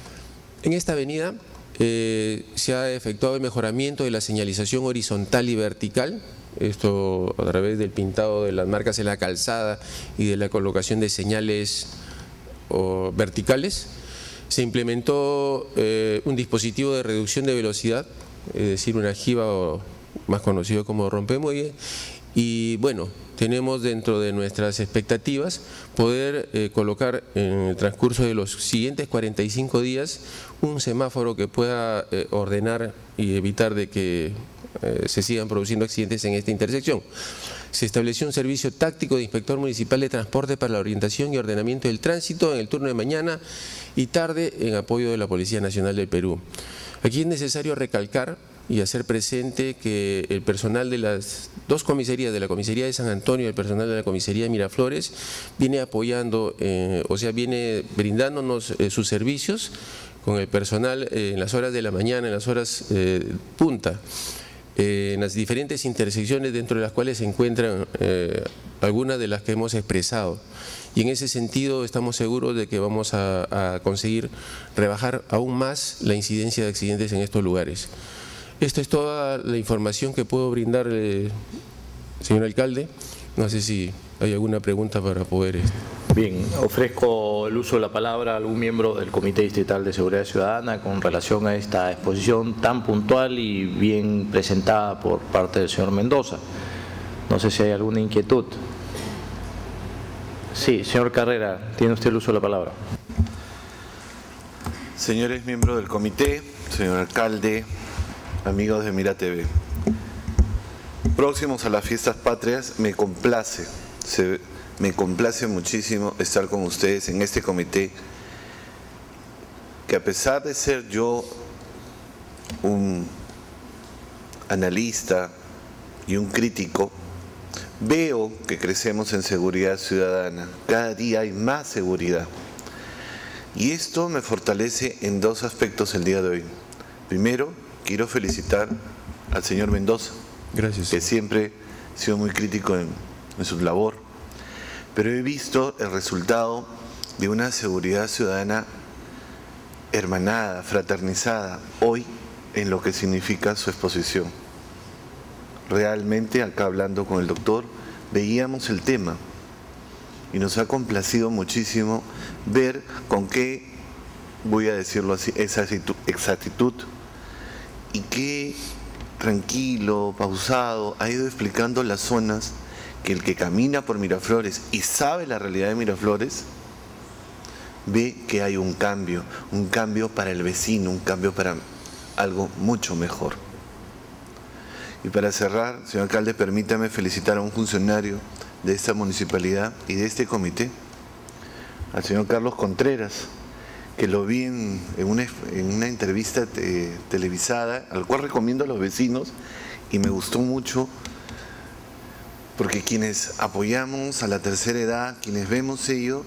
En esta avenida Eh, se ha efectuado el mejoramiento de la señalización horizontal y vertical, esto a través del pintado de las marcas en la calzada y de la colocación de señales o, verticales. Se implementó eh, un dispositivo de reducción de velocidad, es decir, una jiba o más conocido como rompemuelle, y bueno, tenemos dentro de nuestras expectativas poder eh, colocar en el transcurso de los siguientes cuarenta y cinco días un semáforo que pueda eh, ordenar y evitar de que eh, se sigan produciendo accidentes en esta intersección. Se estableció un servicio táctico de inspector municipal de transporte para la orientación y ordenamiento del tránsito en el turno de mañana y tarde en apoyo de la Policía Nacional del Perú. Aquí es necesario recalcar y hacer presente que el personal de las dos comisarías, de la comisaría de San Antonio y el personal de la comisaría de Miraflores, viene apoyando, eh, o sea, viene brindándonos eh, sus servicios con el personal eh, en las horas de la mañana, en las horas eh, punta, eh, en las diferentes intersecciones dentro de las cuales se encuentran eh, algunas de las que hemos expresado. Y en ese sentido estamos seguros de que vamos a, a conseguir rebajar aún más la incidencia de accidentes en estos lugares. Esta es toda la información que puedo brindar, eh, señor alcalde. No sé si hay alguna pregunta para poder… Bien, ofrezco el uso de la palabra a algún miembro del Comité Distrital de Seguridad Ciudadana con relación a esta exposición tan puntual y bien presentada por parte del señor Mendoza. No sé si hay alguna inquietud. Sí, señor Carrera, tiene usted el uso de la palabra. Señores miembros del comité, señor alcalde, amigos de Mira T V. Próximos a las fiestas patrias, me complace, se, me complace muchísimo estar con ustedes en este comité, que a pesar de ser yo un analista y un crítico, veo que crecemos en seguridad ciudadana. Cada día hay más seguridad. Y esto me fortalece en dos aspectos el día de hoy. Primero, quiero felicitar al señor Mendoza, Gracias. que siempre ha sido muy crítico en, en su labor, pero he visto el resultado de una seguridad ciudadana hermanada, fraternizada, hoy en lo que significa su exposición. Realmente, acá hablando con el doctor, veíamos el tema y nos ha complacido muchísimo ver con qué, voy a decirlo así, esa exactitud y qué tranquilo, pausado, ha ido explicando las zonas que el que camina por Miraflores y sabe la realidad de Miraflores, ve que hay un cambio, un cambio para el vecino, un cambio para algo mucho mejor. Y para cerrar, señor alcalde, permítame felicitar a un funcionario de esta municipalidad y de este comité, al señor Carlos Contreras, que lo vi en, en, una, en una entrevista te, televisada, al cual recomiendo a los vecinos, y me gustó mucho, porque quienes apoyamos a la tercera edad, quienes vemos ello,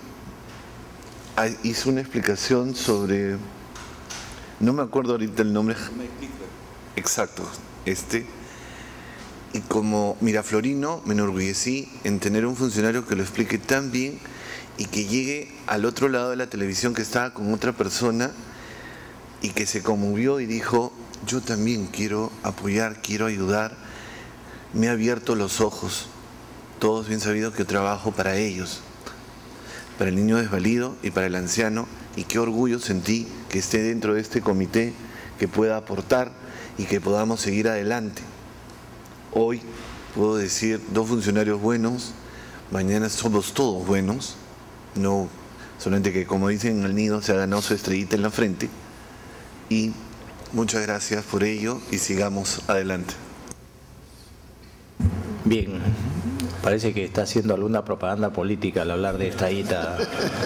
hizo una explicación sobre, no me acuerdo ahorita el nombre, exacto, este, y como miraflorino me enorgullecí en tener un funcionario que lo explique tan bien y que llegue al otro lado de la televisión, que estaba con otra persona y que se conmovió y dijo, yo también quiero apoyar, quiero ayudar, me ha abierto los ojos, todos bien sabidos que trabajo para ellos, para el niño desvalido y para el anciano, y qué orgullo sentí que esté dentro de este comité, que pueda aportar y que podamos seguir adelante. Hoy puedo decir dos funcionarios buenos, mañana somos todos buenos, no solamente que, como dicen en el nido, se ha ganado su estrellita en la frente, y muchas gracias por ello y sigamos adelante. Bien, parece que está haciendo alguna propaganda política al hablar de esta guita.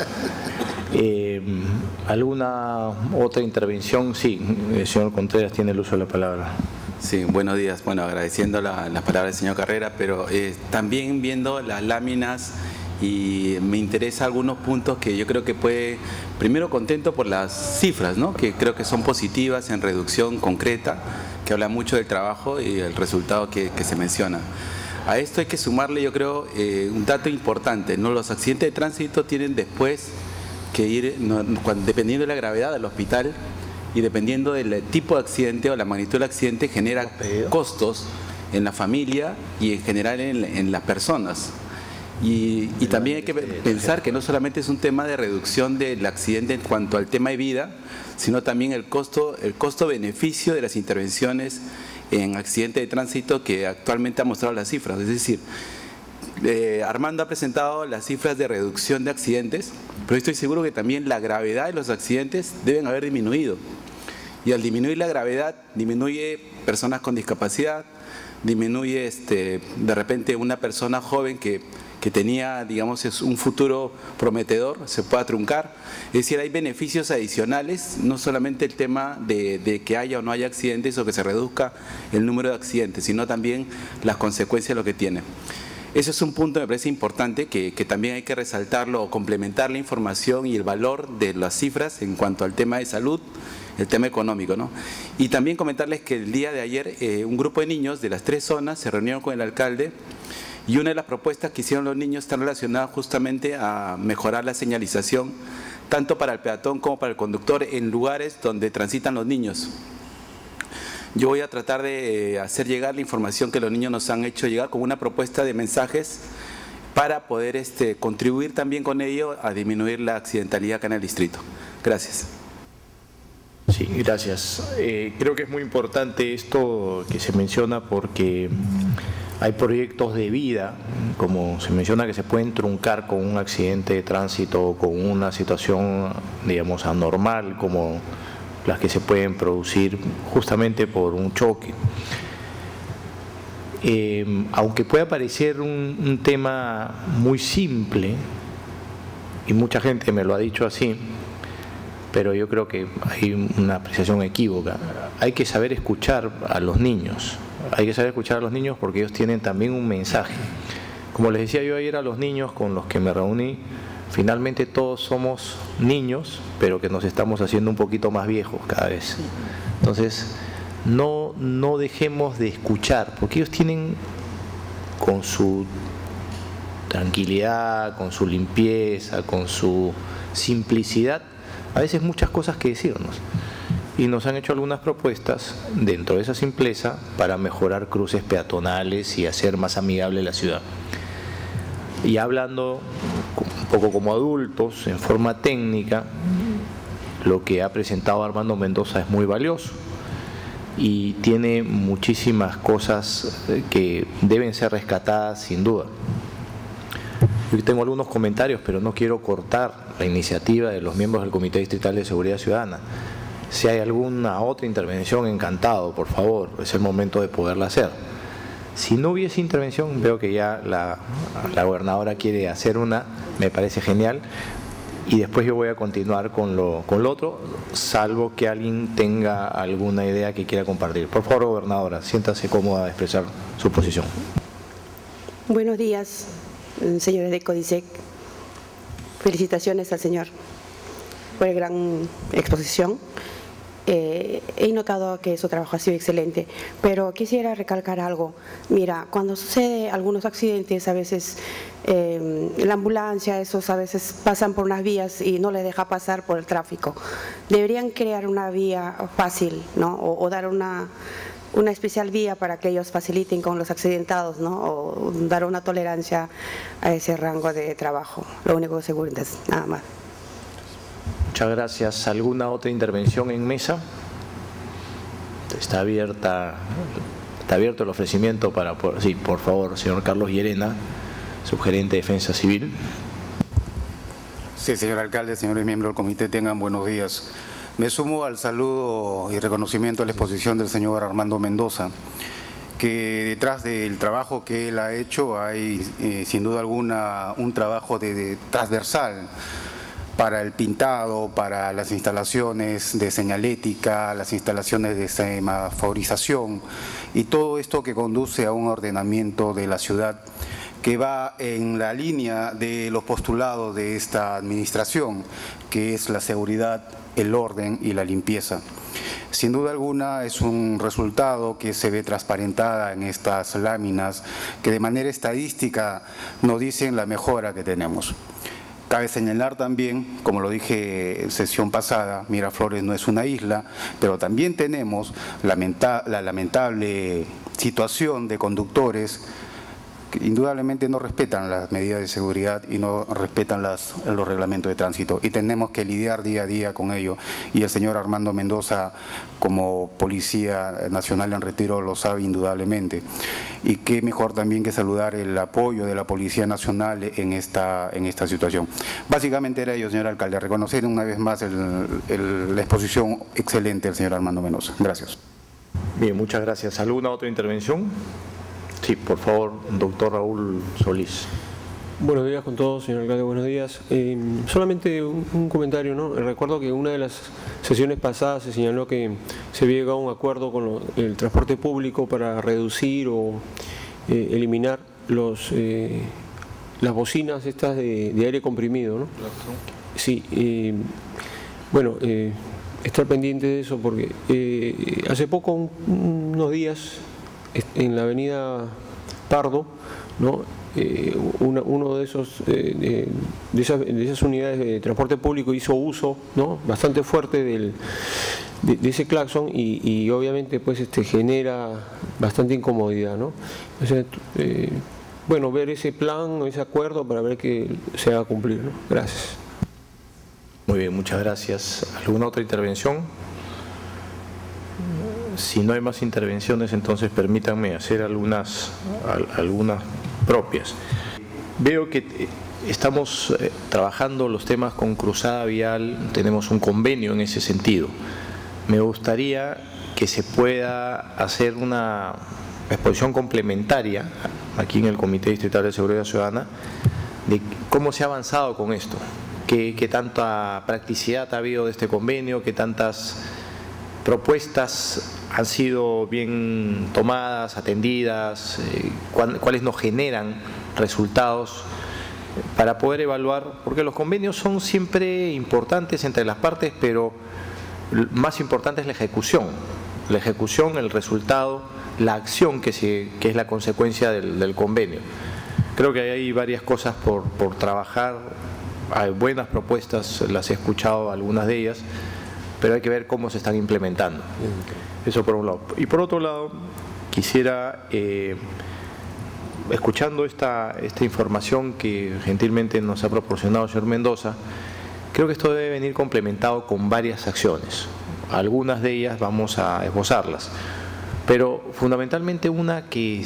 Eh, ¿Alguna otra intervención? Sí, el señor Contreras tiene el uso de la palabra. Sí, buenos días. Bueno, agradeciendo la, las palabras del señor Carrera, pero eh, también viendo las láminas y me interesa algunos puntos que yo creo que puede, primero contento por las cifras, ¿no? Que creo que son positivas en reducción concreta, que habla mucho del trabajo y el resultado que, que se menciona. A esto hay que sumarle, yo creo, eh, un dato importante, ¿no? Los accidentes de tránsito tienen después que ir, no, cuando, dependiendo de la gravedad del hospital y dependiendo del tipo de accidente o la magnitud del accidente, genera costos en la familia y en general en, en las personas. Y, y también hay que pensar que no solamente es un tema de reducción del accidente en cuanto al tema de vida, sino también el costo, el costo-beneficio de las intervenciones en accidentes de tránsito que actualmente ha mostrado las cifras. Es decir, eh, Armando ha presentado las cifras de reducción de accidentes, pero estoy seguro que también la gravedad de los accidentes deben haber disminuido. Y al disminuir la gravedad, disminuye personas con discapacidad, disminuye este, de repente una persona joven que que tenía, digamos, es un futuro prometedor, se pueda truncar. Es decir, hay beneficios adicionales, no solamente el tema de, de que haya o no haya accidentes o que se reduzca el número de accidentes, sino también las consecuencias de lo que tiene. Ese es un punto, me parece importante, que, que también hay que resaltarlo o complementar la información y el valor de las cifras en cuanto al tema de salud, el tema económico, ¿no? Y también comentarles que el día de ayer eh, un grupo de niños de las tres zonas se reunieron con el alcalde. Y una de las propuestas que hicieron los niños está relacionada justamente a mejorar la señalización, tanto para el peatón como para el conductor, en lugares donde transitan los niños. Yo voy a tratar de hacer llegar la información que los niños nos han hecho llegar con una propuesta de mensajes para poder este, contribuir también con ello a disminuir la accidentalidad acá en el distrito. Gracias. Sí, gracias. Eh, creo que es muy importante esto que se menciona porque hay proyectos de vida, como se menciona, que se pueden truncar con un accidente de tránsito o con una situación, digamos, anormal, como las que se pueden producir justamente por un choque. Eh, aunque pueda parecer un, un tema muy simple, y mucha gente me lo ha dicho así, pero yo creo que hay una apreciación equívoca. Hay que saber escuchar a los niños. Hay que saber escuchar a los niños porque ellos tienen también un mensaje. Como les decía yo ayer a los niños con los que me reuní, finalmente todos somos niños, pero que nos estamos haciendo un poquito más viejos cada vez. Entonces, no, no dejemos de escuchar, porque ellos tienen, con su tranquilidad, con su limpieza, con su simplicidad, a veces muchas cosas que decirnos. Y nos han hecho algunas propuestas dentro de esa simpleza para mejorar cruces peatonales y hacer más amigable la ciudad. Y hablando un poco como adultos, en forma técnica, lo que ha presentado Armando Mendoza es muy valioso y tiene muchísimas cosas que deben ser rescatadas sin duda. Yo tengo algunos comentarios, pero no quiero cortar la iniciativa de los miembros del Comité Distrital de Seguridad Ciudadana. Si hay alguna otra intervención, encantado, por favor, es el momento de poderla hacer. Si no hubiese intervención, veo que ya la, la gobernadora quiere hacer una, me parece genial, y después yo voy a continuar con lo, con lo otro, salvo que alguien tenga alguna idea que quiera compartir. Por favor, gobernadora, siéntase cómoda de expresar su posición. Buenos días, señores de CODISEC. Felicitaciones al señor por la gran exposición. Eh, he notado que su trabajo ha sido excelente, pero quisiera recalcar algo. Mira, cuando sucede algunos accidentes, a veces eh, la ambulancia, esos a veces pasan por unas vías y no les deja pasar por el tráfico. Deberían crear una vía fácil, ¿no? O, o dar una, una especial vía para que ellos faciliten con los accidentados, ¿no? O dar una tolerancia a ese rango de trabajo. Lo único que seguro es nada más. Muchas gracias. ¿Alguna otra intervención en mesa? Está abierta, está abierto el ofrecimiento para, por, sí, por favor, señor Carlos Llerena, subgerente de Defensa Civil. Sí, señor alcalde, señores miembros del comité, tengan buenos días. Me sumo al saludo y reconocimiento a la exposición del señor Armando Mendoza. que detrás del trabajo que él ha hecho hay eh, sin duda alguna un trabajo de, de transversal para el pintado, para las instalaciones de señalética, las instalaciones de semaforización y todo esto que conduce a un ordenamiento de la ciudad que va en la línea de los postulados de esta administración, que es la seguridad, el orden y la limpieza. Sin duda alguna es un resultado que se ve transparentada en estas láminas que de manera estadística nos dicen la mejora que tenemos. Cabe señalar también, como lo dije en sesión pasada, Miraflores no es una isla, pero también tenemos lamenta- la lamentable situación de conductores que indudablemente no respetan las medidas de seguridad y no respetan las, los reglamentos de tránsito y tenemos que lidiar día a día con ello y el señor Armando Mendoza como Policía Nacional en retiro lo sabe indudablemente y qué mejor también que saludar el apoyo de la Policía Nacional en esta, en esta situación. Básicamente era ello, señor alcalde, reconocer una vez más el, el, la exposición excelente del señor Armando Mendoza. Gracias. Bien, muchas gracias. ¿Alguna otra intervención? Sí, por favor, doctor Raúl Solís. Buenos días con todos, señor alcalde, buenos días. Eh, solamente un, un comentario, ¿no? Recuerdo que en una de las sesiones pasadas se señaló que se había llegado a un acuerdo con lo, el transporte público para reducir o eh, eliminar los, eh, las bocinas estas de, de aire comprimido, ¿no? Sí, eh, bueno, eh, estar pendiente de eso porque eh, hace poco, un, unos días, en la avenida Pardo, ¿no? eh, una, uno de esos eh, de, de, esas, de esas unidades de transporte público hizo uso, ¿no? bastante fuerte del, de, de ese claxon y, y obviamente pues este genera bastante incomodidad, ¿no? O sea, eh, bueno, ver ese plan, ese acuerdo para ver que se haga cumplir, ¿no? Gracias. Muy bien, muchas gracias. ¿Alguna otra intervención? Si no hay más intervenciones, entonces permítanme hacer algunas, algunas propias. Veo que estamos trabajando los temas con Cruzada Vial, tenemos un convenio en ese sentido. Me gustaría que se pueda hacer una exposición complementaria aquí en el Comité Distrital de Seguridad Ciudadana de cómo se ha avanzado con esto, qué, qué tanta practicidad ha habido de este convenio, qué tantas propuestas han sido bien tomadas, atendidas, eh, cuáles nos generan resultados para poder evaluar, porque los convenios son siempre importantes entre las partes, pero más importante es la ejecución, la ejecución, el resultado, la acción que, se, que es la consecuencia del, del convenio. Creo que hay varias cosas por, por trabajar, hay buenas propuestas, las he escuchado algunas de ellas, pero hay que ver cómo se están implementando. Eso por un lado. Y por otro lado, quisiera, eh, escuchando esta, esta información que gentilmente nos ha proporcionado el señor Mendoza, creo que esto debe venir complementado con varias acciones. Algunas de ellas vamos a esbozarlas, pero fundamentalmente una que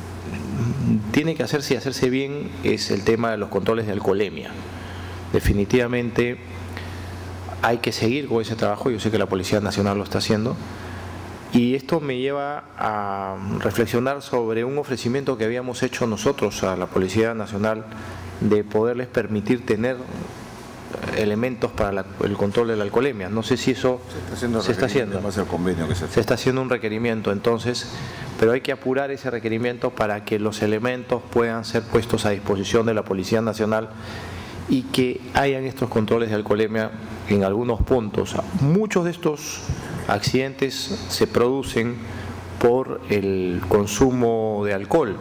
tiene que hacerse y hacerse bien es el tema de los controles de alcoholemia. Definitivamente hay que seguir con ese trabajo, yo sé que la Policía Nacional lo está haciendo, y esto me lleva a reflexionar sobre un ofrecimiento que habíamos hecho nosotros a la Policía Nacional de poderles permitir tener elementos para la, el control de la alcoholemia. No sé si eso se está haciendo. Se está haciendo, el convenio que se, se está haciendo un requerimiento, entonces, pero hay que apurar ese requerimiento para que los elementos puedan ser puestos a disposición de la Policía Nacional y que hayan estos controles de alcoholemia en algunos puntos. Muchos de estos accidentes se producen por el consumo de alcohol.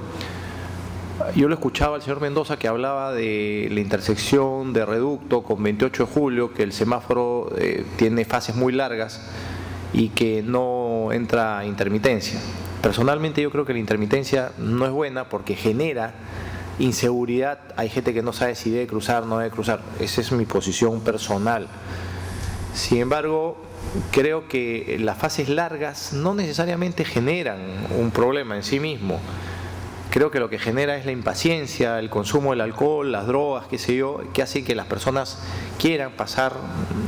Yo lo escuchaba al señor Mendoza que hablaba de la intersección de Reducto con veintiocho de julio, que el semáforo eh, tiene fases muy largas y que no entra intermitencia. Personalmente yo creo que la intermitencia no es buena porque genera inseguridad, hay gente que no sabe si debe cruzar o no debe cruzar, esa es mi posición personal. Sin embargo, creo que las fases largas no necesariamente generan un problema en sí mismo. Creo que lo que genera es la impaciencia, el consumo del alcohol, las drogas, qué sé yo, que hace que las personas quieran pasar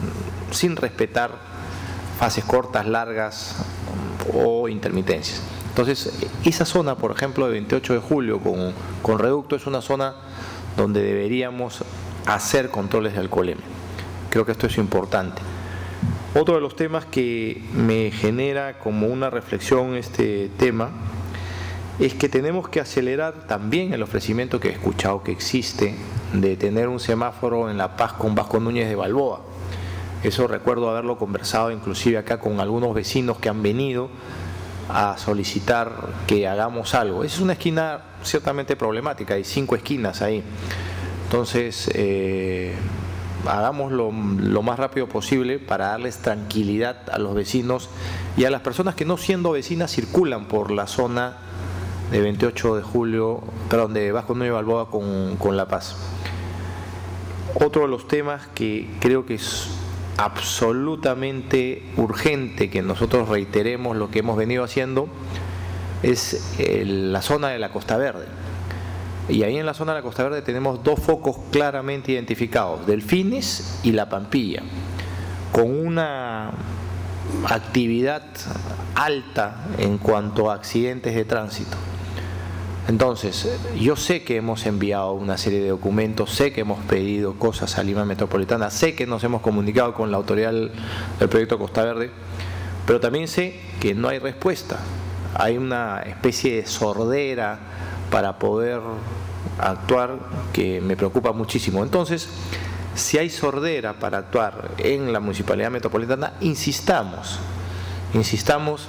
sin respetar fases cortas, largas o intermitencias. Entonces, esa zona, por ejemplo, de veintiocho de julio con, con reducto es una zona donde deberíamos hacer controles de alcoholemia. Creo que esto es importante. Otro de los temas que me genera como una reflexión este tema es que tenemos que acelerar también el ofrecimiento que he escuchado que existe de tener un semáforo en La Paz con Vasco Núñez de Balboa. Eso recuerdo haberlo conversado inclusive acá con algunos vecinos que han venido a solicitar que hagamos algo. Esa es una esquina ciertamente problemática, hay cinco esquinas ahí. Entonces, eh, hagámoslo lo más rápido posible para darles tranquilidad a los vecinos y a las personas que no siendo vecinas circulan por la zona de veintiocho de julio, perdón, de Vasco Núñez de Balboa con, con La Paz. Otro de los temas que creo que es absolutamente urgente que nosotros reiteremos lo que hemos venido haciendo es el, la zona de la Costa Verde. Y ahí en la zona de la Costa Verde tenemos dos focos claramente identificados, Delfines y La Pampilla, con una actividad alta en cuanto a accidentes de tránsito. Entonces, yo sé que hemos enviado una serie de documentos, sé que hemos pedido cosas a Lima Metropolitana, sé que nos hemos comunicado con la autoridad del, del proyecto Costa Verde, pero también sé que no hay respuesta. Hay una especie de sordera para poder actuar que me preocupa muchísimo. Entonces, si hay sordera para actuar en la Municipalidad Metropolitana, insistamos, insistamos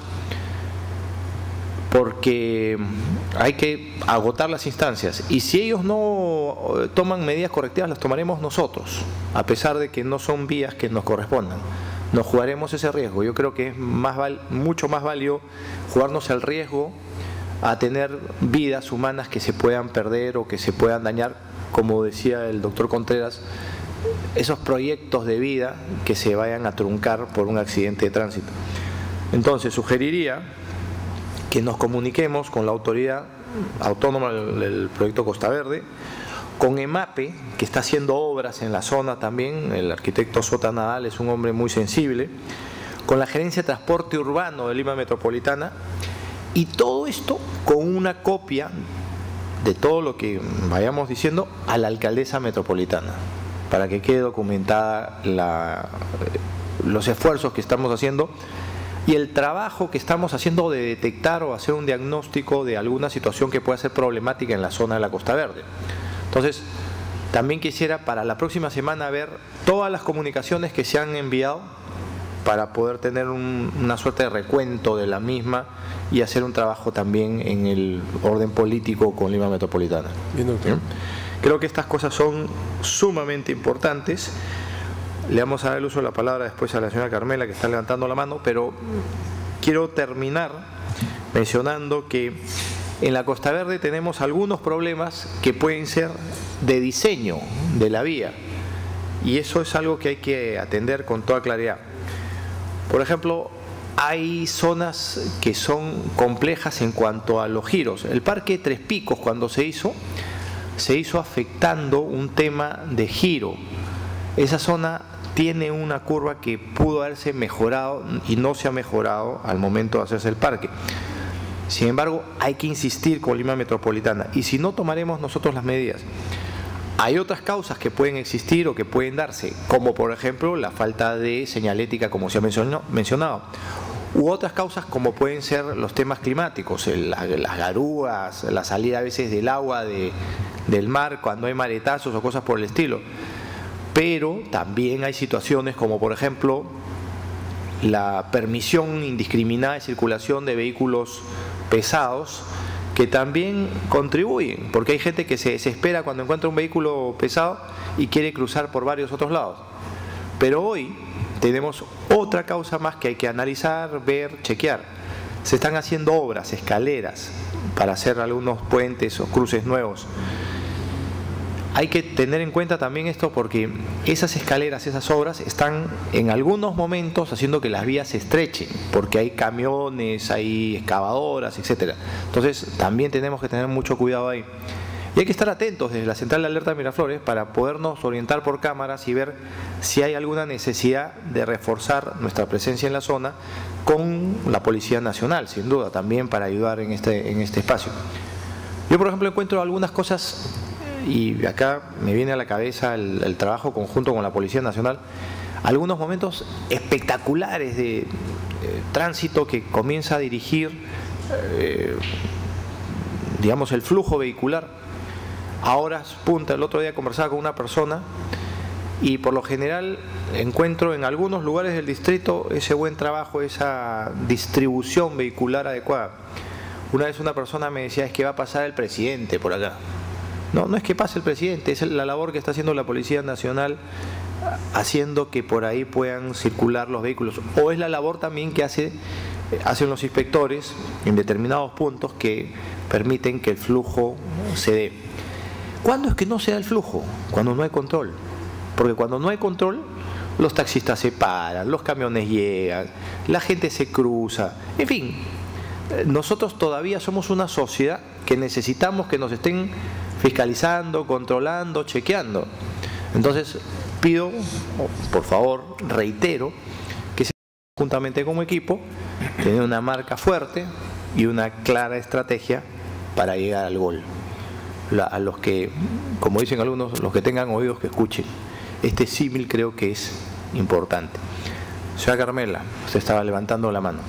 porque hay que agotar las instancias y si ellos no toman medidas correctivas las tomaremos nosotros, a pesar de que no son vías que nos correspondan. Nos jugaremos ese riesgo. Yo creo que es más val, mucho más válido jugarnos el riesgo a tener vidas humanas que se puedan perder o que se puedan dañar, como decía el doctor Contreras, esos proyectos de vida que se vayan a truncar por un accidente de tránsito. Entonces, sugeriría que nos comuniquemos con la autoridad autónoma del, del proyecto Costa Verde, con EMAPE, que está haciendo obras en la zona también, el arquitecto Sota Nadal es un hombre muy sensible, con la Gerencia de Transporte Urbano de Lima Metropolitana, y todo esto con una copia de todo lo que vayamos diciendo a la alcaldesa metropolitana, para que quede documentada la, los esfuerzos que estamos haciendo y el trabajo que estamos haciendo de detectar o hacer un diagnóstico de alguna situación que pueda ser problemática en la zona de la Costa Verde. Entonces, también quisiera para la próxima semana ver todas las comunicaciones que se han enviado para poder tener un, una suerte de recuento de la misma y hacer un trabajo también en el orden político con Lima Metropolitana. Bien, doctor. ¿Sí? Creo que estas cosas son sumamente importantes. Le vamos a dar el uso de la palabra después a la señora Carmela, que está levantando la mano, pero quiero terminar mencionando que en la Costa Verde tenemos algunos problemas que pueden ser de diseño de la vía, y eso es algo que hay que atender con toda claridad. Por ejemplo, hay zonas que son complejas en cuanto a los giros. El Parque Tres Picos, cuando se hizo, se hizo afectando un tema de giro. Esa zona tiene una curva que pudo haberse mejorado y no se ha mejorado al momento de hacerse el parque. Sin embargo, hay que insistir con Lima Metropolitana, y si no tomaremos nosotros las medidas, hay otras causas que pueden existir o que pueden darse, como por ejemplo la falta de señalética, como se ha mencionado, u otras causas como pueden ser los temas climáticos, el, las garúas, la salida a veces del agua de, del mar cuando hay maretazos o cosas por el estilo. Pero también hay situaciones como por ejemplo la permisión indiscriminada de circulación de vehículos pesados, que también contribuyen, porque hay gente que se desespera cuando encuentra un vehículo pesado y quiere cruzar por varios otros lados. Pero hoy tenemos otra causa más que hay que analizar, ver, chequear. Se están haciendo obras, escaleras, para hacer algunos puentes o cruces nuevos. Hay que tener en cuenta también esto porque esas escaleras, esas obras están en algunos momentos haciendo que las vías se estrechen, porque hay camiones, hay excavadoras, etcétera. Entonces también tenemos que tener mucho cuidado ahí. Y hay que estar atentos desde la Central de Alerta de Miraflores para podernos orientar por cámaras y ver si hay alguna necesidad de reforzar nuestra presencia en la zona con la Policía Nacional, sin duda, también para ayudar en este, en este espacio. Yo, por ejemplo, encuentro algunas cosas, y acá me viene a la cabeza el, el trabajo conjunto con la Policía Nacional, algunos momentos espectaculares de eh, tránsito que comienza a dirigir, eh, digamos, el flujo vehicular a horas punta. El otro día conversaba con una persona y por lo general encuentro en algunos lugares del distrito ese buen trabajo, esa distribución vehicular adecuada. Una vez una persona me decía, es que va a pasar el presidente por acá. No, no es que pase el presidente, es la labor que está haciendo la Policía Nacional haciendo que por ahí puedan circular los vehículos. O es la labor también que hace, hacen los inspectores en determinados puntos que permiten que el flujo se dé. ¿Cuándo es que no se da el flujo? Cuando no hay control. Porque cuando no hay control, los taxistas se paran, los camiones llegan, la gente se cruza, en fin. Nosotros todavía somos una sociedad que necesitamos que nos estén fiscalizando, controlando, chequeando. Entonces, pido, por favor, reitero, que se juntamente como equipo, tener una marca fuerte y una clara estrategia para llegar al gol. La, a los que, como dicen algunos, los que tengan oídos que escuchen. Este símil creo que es importante. Señora Carmela, usted estaba levantando la mano.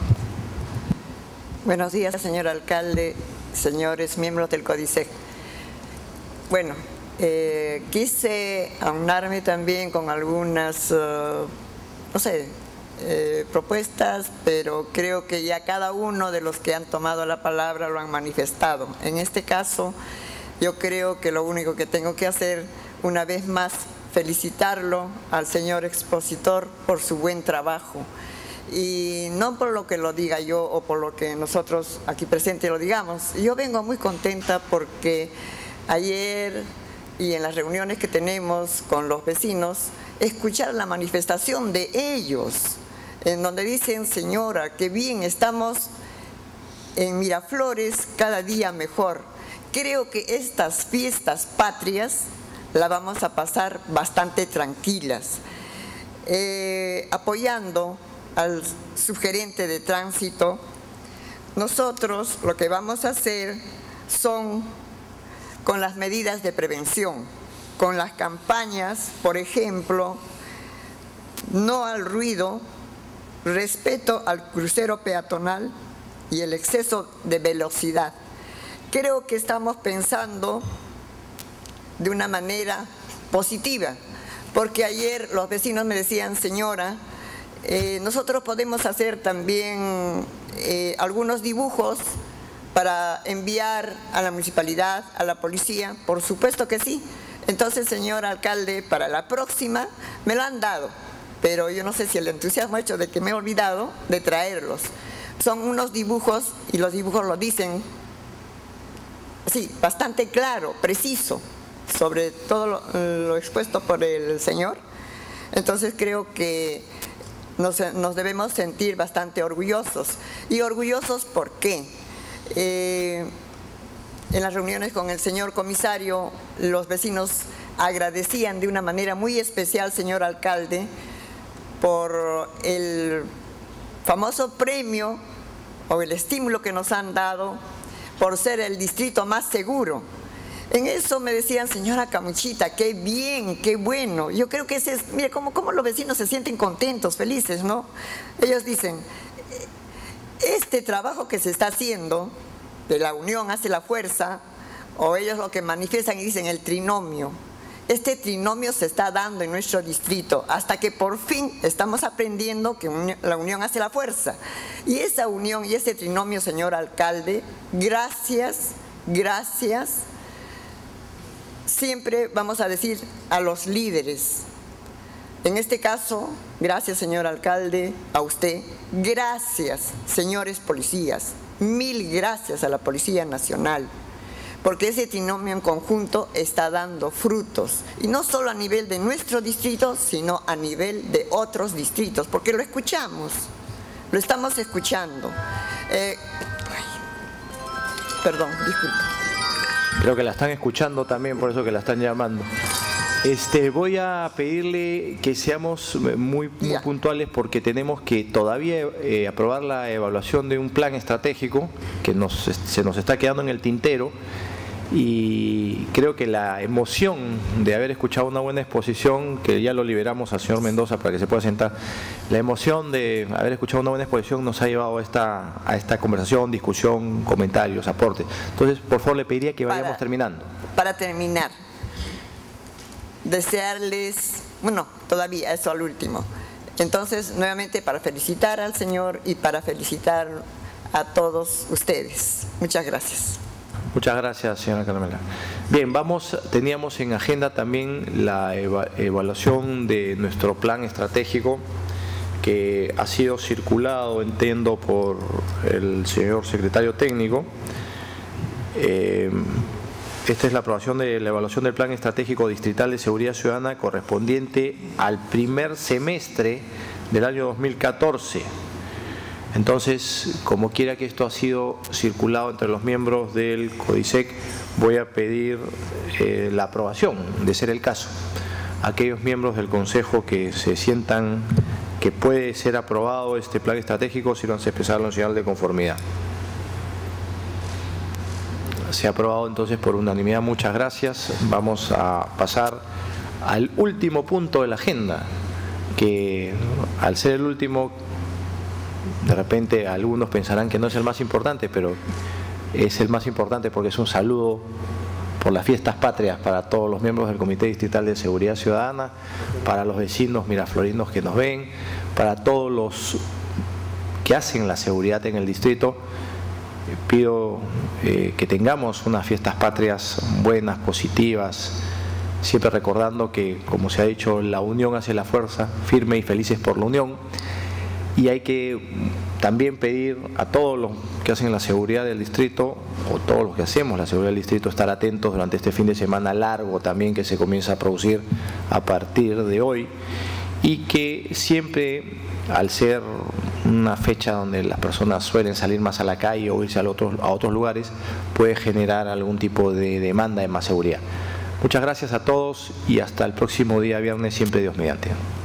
Buenos días, señor alcalde, señores miembros del CODISEC. Bueno, eh, quise aunarme también con algunas, uh, no sé, eh, propuestas, pero creo que ya cada uno de los que han tomado la palabra lo han manifestado. En este caso, yo creo que lo único que tengo que hacer, una vez más, felicitarlo al señor expositor por su buen trabajo. Y no por lo que lo diga yo o por lo que nosotros aquí presentes lo digamos. Yo vengo muy contenta porque ayer y en las reuniones que tenemos con los vecinos, escuchar la manifestación de ellos, en donde dicen, señora, qué bien, estamos en Miraflores cada día mejor. Creo que estas fiestas patrias las vamos a pasar bastante tranquilas, eh, apoyando al subgerente de tránsito. Nosotros lo que vamos a hacer son con las medidas de prevención, con las campañas, por ejemplo, no al ruido, respeto al crucero peatonal y el exceso de velocidad. Creo que estamos pensando de una manera positiva, porque ayer los vecinos me decían, señora, Eh, nosotros podemos hacer también eh, algunos dibujos para enviar a la municipalidad, a la policía. Por supuesto que sí. Entonces, señor alcalde, para la próxima me lo han dado, pero yo no sé si el entusiasmo ha hecho de que me he olvidado de traerlos. Son unos dibujos y los dibujos lo dicen, sí, bastante claro, preciso, sobre todo lo, lo expuesto por el señor. Entonces creo que Nos, nos debemos sentir bastante orgullosos. ¿Y orgullosos por qué? Eh, en las reuniones con el señor comisario, los vecinos agradecían de una manera muy especial, señor alcalde, por el famoso premio o el estímulo que nos han dado por ser el distrito más seguro. En eso me decían, señora Camuchita, qué bien, qué bueno. Yo creo que ese es, mire, cómo, cómo los vecinos se sienten contentos, felices, ¿no? Ellos dicen, este trabajo que se está haciendo, de la unión hace la fuerza, o ellos lo que manifiestan y dicen el trinomio. Este trinomio se está dando en nuestro distrito, hasta que por fin estamos aprendiendo que la unión hace la fuerza. Y esa unión y ese trinomio, señor alcalde, gracias, gracias, siempre vamos a decir a los líderes. En este caso, gracias señor alcalde, a usted, gracias señores policías, mil gracias a la Policía Nacional, porque ese trinomio en conjunto está dando frutos, y no solo a nivel de nuestro distrito, sino a nivel de otros distritos, porque lo escuchamos, lo estamos escuchando. Eh, perdón, disculpe. Creo que la están escuchando también, por eso que la están llamando. Este, voy a pedirle que seamos muy, muy puntuales porque tenemos que todavía eh, aprobar la evaluación de un plan estratégico que nos, se nos está quedando en el tintero, y creo que la emoción de haber escuchado una buena exposición, que ya lo liberamos al señor Mendoza para que se pueda sentar, la emoción de haber escuchado una buena exposición nos ha llevado a esta, a esta conversación, discusión, comentarios, aportes. Entonces, por favor, le pediría que vayamos para, terminando. Para terminar, desearles, bueno, todavía eso al último. Entonces, nuevamente para felicitar al señor y para felicitar a todos ustedes. Muchas gracias. Muchas gracias, señora Carmela. Bien, vamos, teníamos en agenda también la eva evaluación de nuestro plan estratégico que ha sido circulado, entiendo, por el señor secretario técnico. Eh, esta es la aprobación de la evaluación del Plan Estratégico Distrital de Seguridad Ciudadana correspondiente al primer semestre del año dos mil catorce. Entonces, como quiera que esto ha sido circulado entre los miembros del CODISEC, voy a pedir eh, la aprobación, de ser el caso. Aquellos miembros del Consejo que se sientan que puede ser aprobado este plan estratégico, sírvanse a expresarlo en señal de conformidad. Se ha aprobado entonces por unanimidad, muchas gracias. Vamos a pasar al último punto de la agenda, que al ser el último, de repente algunos pensarán que no es el más importante, pero es el más importante porque es un saludo por las fiestas patrias para todos los miembros del Comité Distrital de Seguridad Ciudadana, para los vecinos miraflorinos que nos ven, para todos los que hacen la seguridad en el distrito. Pido eh, que tengamos unas fiestas patrias buenas, positivas, siempre recordando que, como se ha dicho, la unión hace la fuerza, firme y felices por la unión. Y hay que también pedir a todos los que hacen la seguridad del distrito, o todos los que hacemos la seguridad del distrito, estar atentos durante este fin de semana largo también que se comienza a producir a partir de hoy, y que siempre, al ser una fecha donde las personas suelen salir más a la calle o irse a otros, a otros lugares, puede generar algún tipo de demanda de más seguridad. Muchas gracias a todos y hasta el próximo día viernes, siempre Dios mediante.